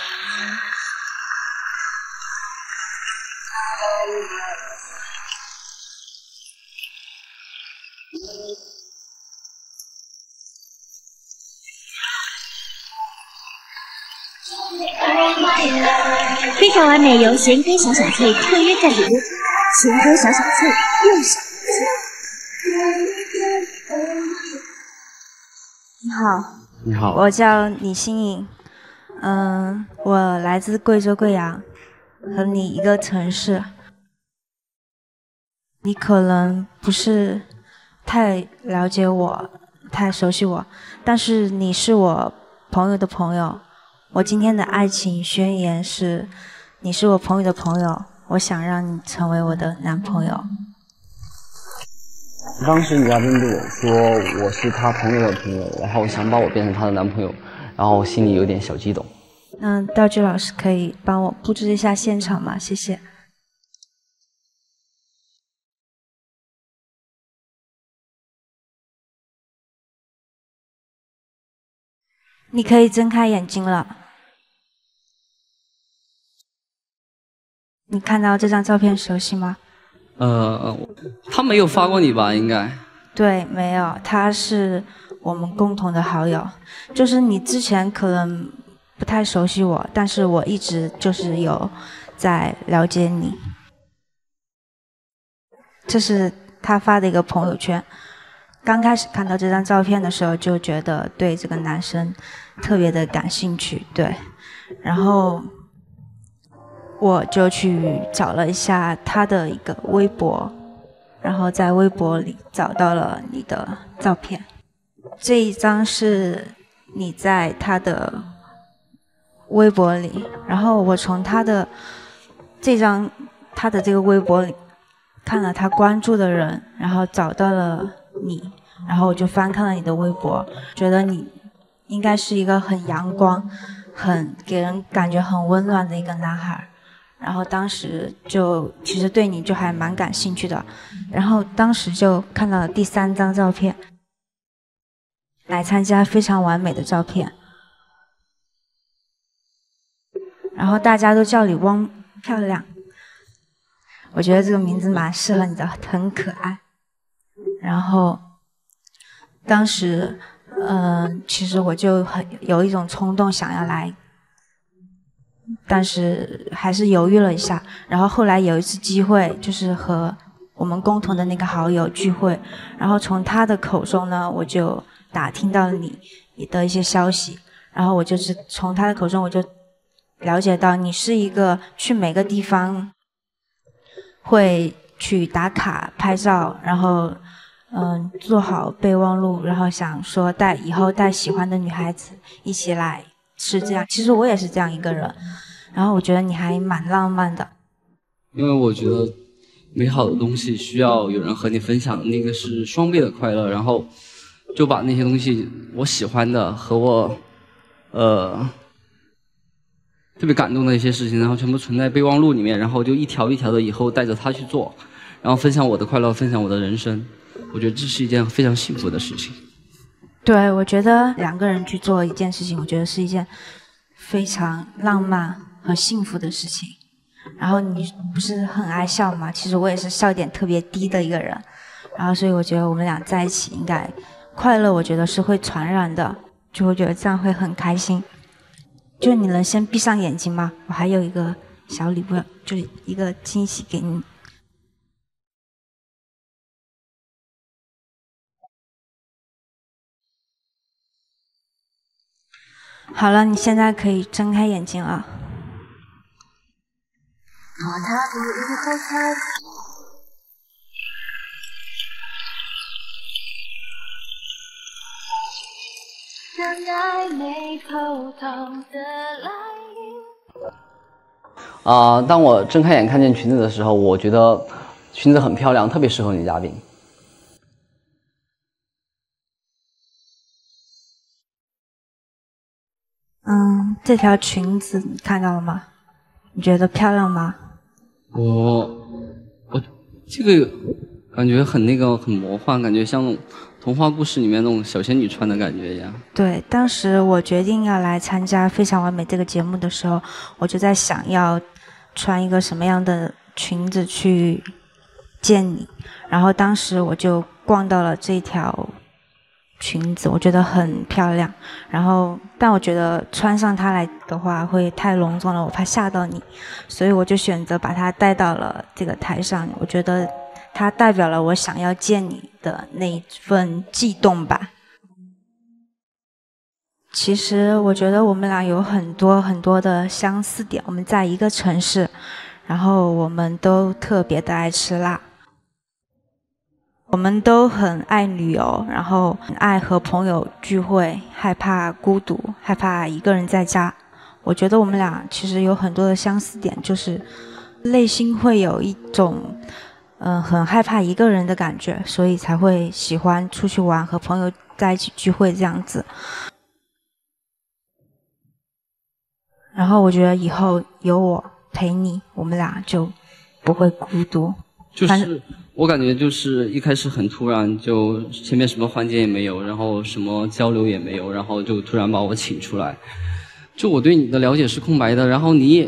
非常完美由贤哥小小脆特约赞助播出，贤哥小小脆又小脆。 你好。 你好。 我叫李欣颖，我来自贵州贵阳，和你一个城市。你可能不是太了解我，太熟悉我，但是你是我朋友的朋友。我今天的爱情宣言是：你是我朋友的朋友，我想让你成为我的男朋友。 当时女嘉宾对我说我是她朋友的朋友，然后想把我变成她的男朋友，然后我心里有点小激动。 道具老师可以帮我布置一下现场吗？谢谢。你可以睁开眼睛了。你看到这张照片熟悉吗？ 他没有发过你吧？应该。 对，没有，他是我们共同的好友。就是你之前可能不太熟悉我，但是我一直就是有在了解你。这是他发的一个朋友圈。刚开始看到这张照片的时候，就觉得对这个男生特别的感兴趣，对。然后我就去找了一下他的一个微博，然后在微博里找到了你的照片。这一张是你在他的微博里，然后我从他的这个微博里看了他关注的人，然后找到了你，然后我就翻看了你的微博，觉得你应该是一个很阳光、很给人感觉很温暖的一个男孩。然后当时就其实对你就还蛮感兴趣的，然后当时就看到了第3张照片，来参加非常完美的照片。 然后大家都叫你汪漂亮，我觉得这个名字蛮适合你的，很可爱。然后当时，其实我就有一种冲动想要来，但是还是犹豫了一下。然后后来有一次机会，就是和我们共同的那个好友聚会，然后从他的口中呢，我就打听到你的一些消息，然后我就是从他的口中我就了解到你是一个去每个地方会去打卡拍照，然后做好备忘录，然后想说以后带喜欢的女孩子一起来，是这样。其实我也是这样一个人，然后我觉得你还蛮浪漫的。 因为我觉得美好的东西需要有人和你分享，那个是双倍的快乐。然后就把那些东西我喜欢的和我特别感动的一些事情，然后全部存在备忘录里面，然后就一条一条的以后带着它去做，然后分享我的快乐，分享我的人生。我觉得这是一件非常幸福的事情。 对，我觉得2个人去做一件事情，我觉得是一件非常浪漫和幸福的事情。然后你不是很爱笑吗？其实我也是笑点特别低的一个人，然后所以我觉得我们俩在一起应该快乐，我觉得是会传染的，就会觉得这样会很开心。就你能先闭上眼睛吗？我还有一个小礼物，就是一个惊喜给你。好了，你现在可以睁开眼睛了。 当我睁开眼看见裙子的时候，我觉得裙子很漂亮，特别适合女嘉宾。 这条裙子你看到了吗？你觉得漂亮吗？ 我这个感觉很很魔幻，感觉像那种童话故事里面那种小仙女穿的感觉一样。 对，当时我决定要来参加《非常完美》这个节目的时候，我就在想要穿一个什么样的裙子去见你，然后当时我就逛到了这条裙子，我觉得很漂亮，然后但我觉得穿上它来的话会太隆重了，我怕吓到你，所以我就选择把它带到了这个台上。我觉得它代表了我想要见你的那一份悸动吧。其实我觉得我们俩有很多很多的相似点，我们在一个城市，然后我们都特别的爱吃辣，我们都很爱旅游，然后很爱和朋友聚会，害怕孤独，害怕一个人在家。我觉得我们俩其实有很多的相似点，就是内心会有一种很害怕一个人的感觉，所以才会喜欢出去玩，和朋友在一起聚会这样子。然后我觉得以后有我陪你，我们俩就不会孤独。 就是我感觉就是一开始很突然，就前面什么环节也没有，然后什么交流也没有，然后就突然把我请出来。就我对你的了解是空白的，然后你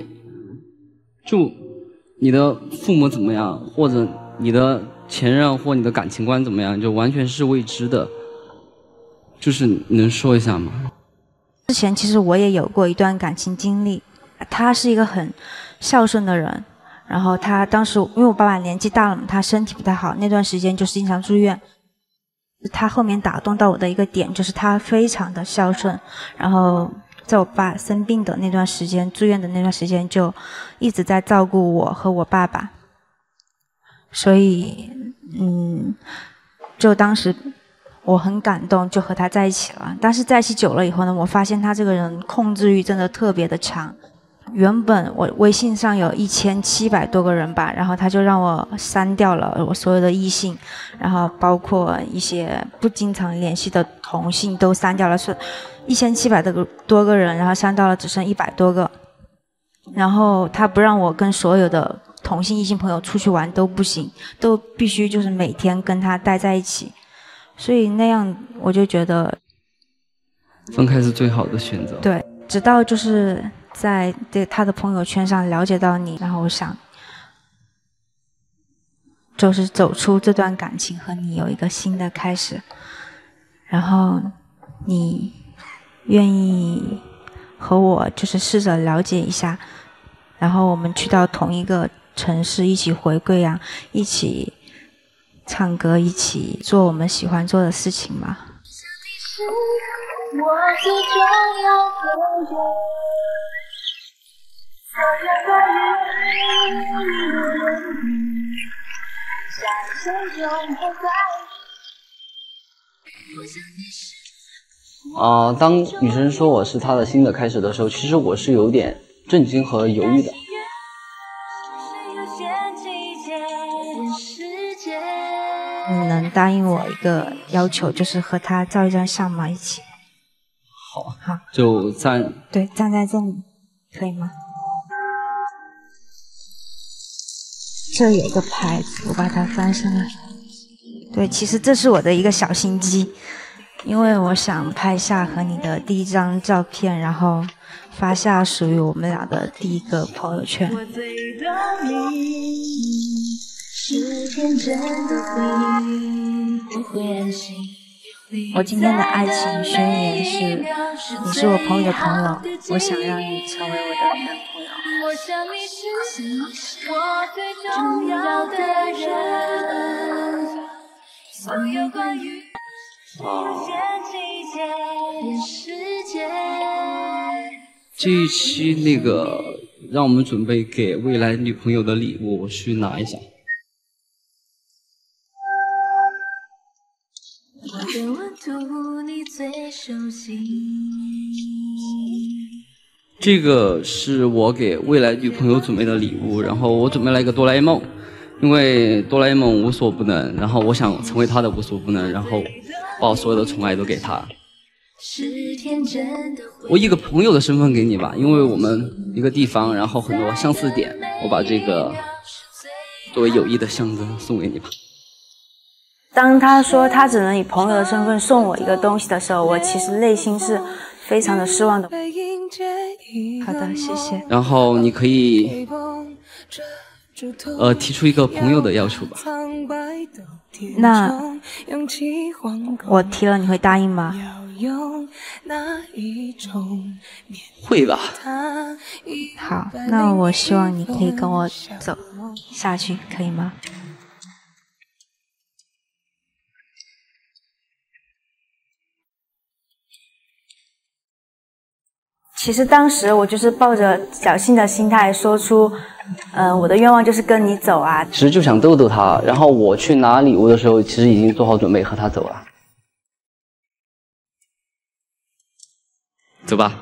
的父母怎么样，或者你的前任或你的感情观怎么样，就完全是未知的。就是你能说一下吗？ 之前其实我也有过一段感情经历，他是一个很孝顺的人，然后他当时因为我爸爸年纪大了嘛，他身体不太好，那段时间就是经常住院。他后面打动到我的一个点就是他非常的孝顺，然后在我爸生病的那段时间，住院的那段时间就一直在照顾我和我爸爸，所以就当时我很感动，就和他在一起了。但是在一起久了以后呢，我发现他这个人控制欲真的特别的强。原本我微信上有1700多个人吧，然后他就让我删掉了我所有的异性，然后包括一些不经常联系的同性都删掉了，是1700多个人，然后删到了只剩100多个。然后他不让我跟所有的同性异性朋友出去玩都不行，都必须就是每天跟他待在一起。所以那样我就觉得分开是最好的选择。 对，直到就是在他的朋友圈上了解到你，然后我想，就是走出这段感情，和你有一个新的开始。然后你愿意和我就是试着了解一下，然后我们去到同一个城市一起回归啊，一起唱歌，一起做我们喜欢做的事情嘛。 当女生说我是她的新的开始的时候，其实我是有点震惊和犹豫的。 你能答应我一个要求，就是和他照一张相吗？一起。 好， 好， 就站在这里，可以吗？这有个牌子，我把它翻上来。对，其实这是我的一个小心机，因为我想拍下和你的第一张照片，然后发下属于我们俩的第一个朋友圈。我今天的爱情宣言是：你是我朋友的朋友，我想让你成为我的男朋友。我想你是我最重要的人，所有关于这一期那个让我们准备给未来女朋友的礼物，我去拿一下。这个是我给未来女朋友准备的礼物，然后我准备了一个哆啦 A 梦，因为哆啦 A 梦无所不能，然后我想成为她的无所不能，然后把我所有的宠爱都给她。我以一个朋友的身份给你吧，因为我们一个地方，然后很多相似点，我把这个作为友谊的象征送给你吧。 当他说他只能以朋友的身份送我一个东西的时候，我其实内心是非常的失望的。好的，谢谢。 然后你可以提出一个朋友的要求吧。 那我提了，你会答应吗？ 会吧。 好，那我希望你可以跟我走下去，可以吗？其实当时我就是抱着侥幸的心态说出，我的愿望就是跟你走啊。 其实就想逗逗他，然后我去拿礼物的时候，其实已经做好准备和他走了。 走吧。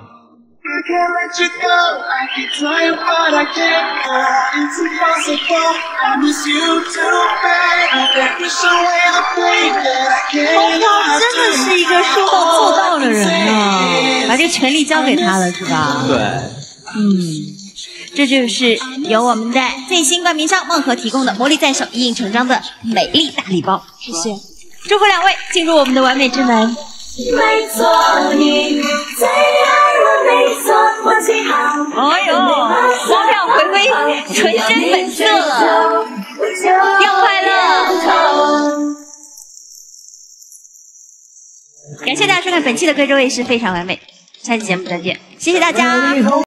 真的是一个说到做到的人啊，把这个权利交给他了是吧？ 对。 这就是由我们的最新冠名商梦禾提供的魔力在手一应成章的美丽大礼包，谢谢。祝福两位进入我们的完美之门。 没错，你最爱我，没错，我最好。 哎呦，光亮回归，纯真本色，要快乐！感谢大家收看本期的贵州卫视非常完美，下期节目再见，谢谢大家。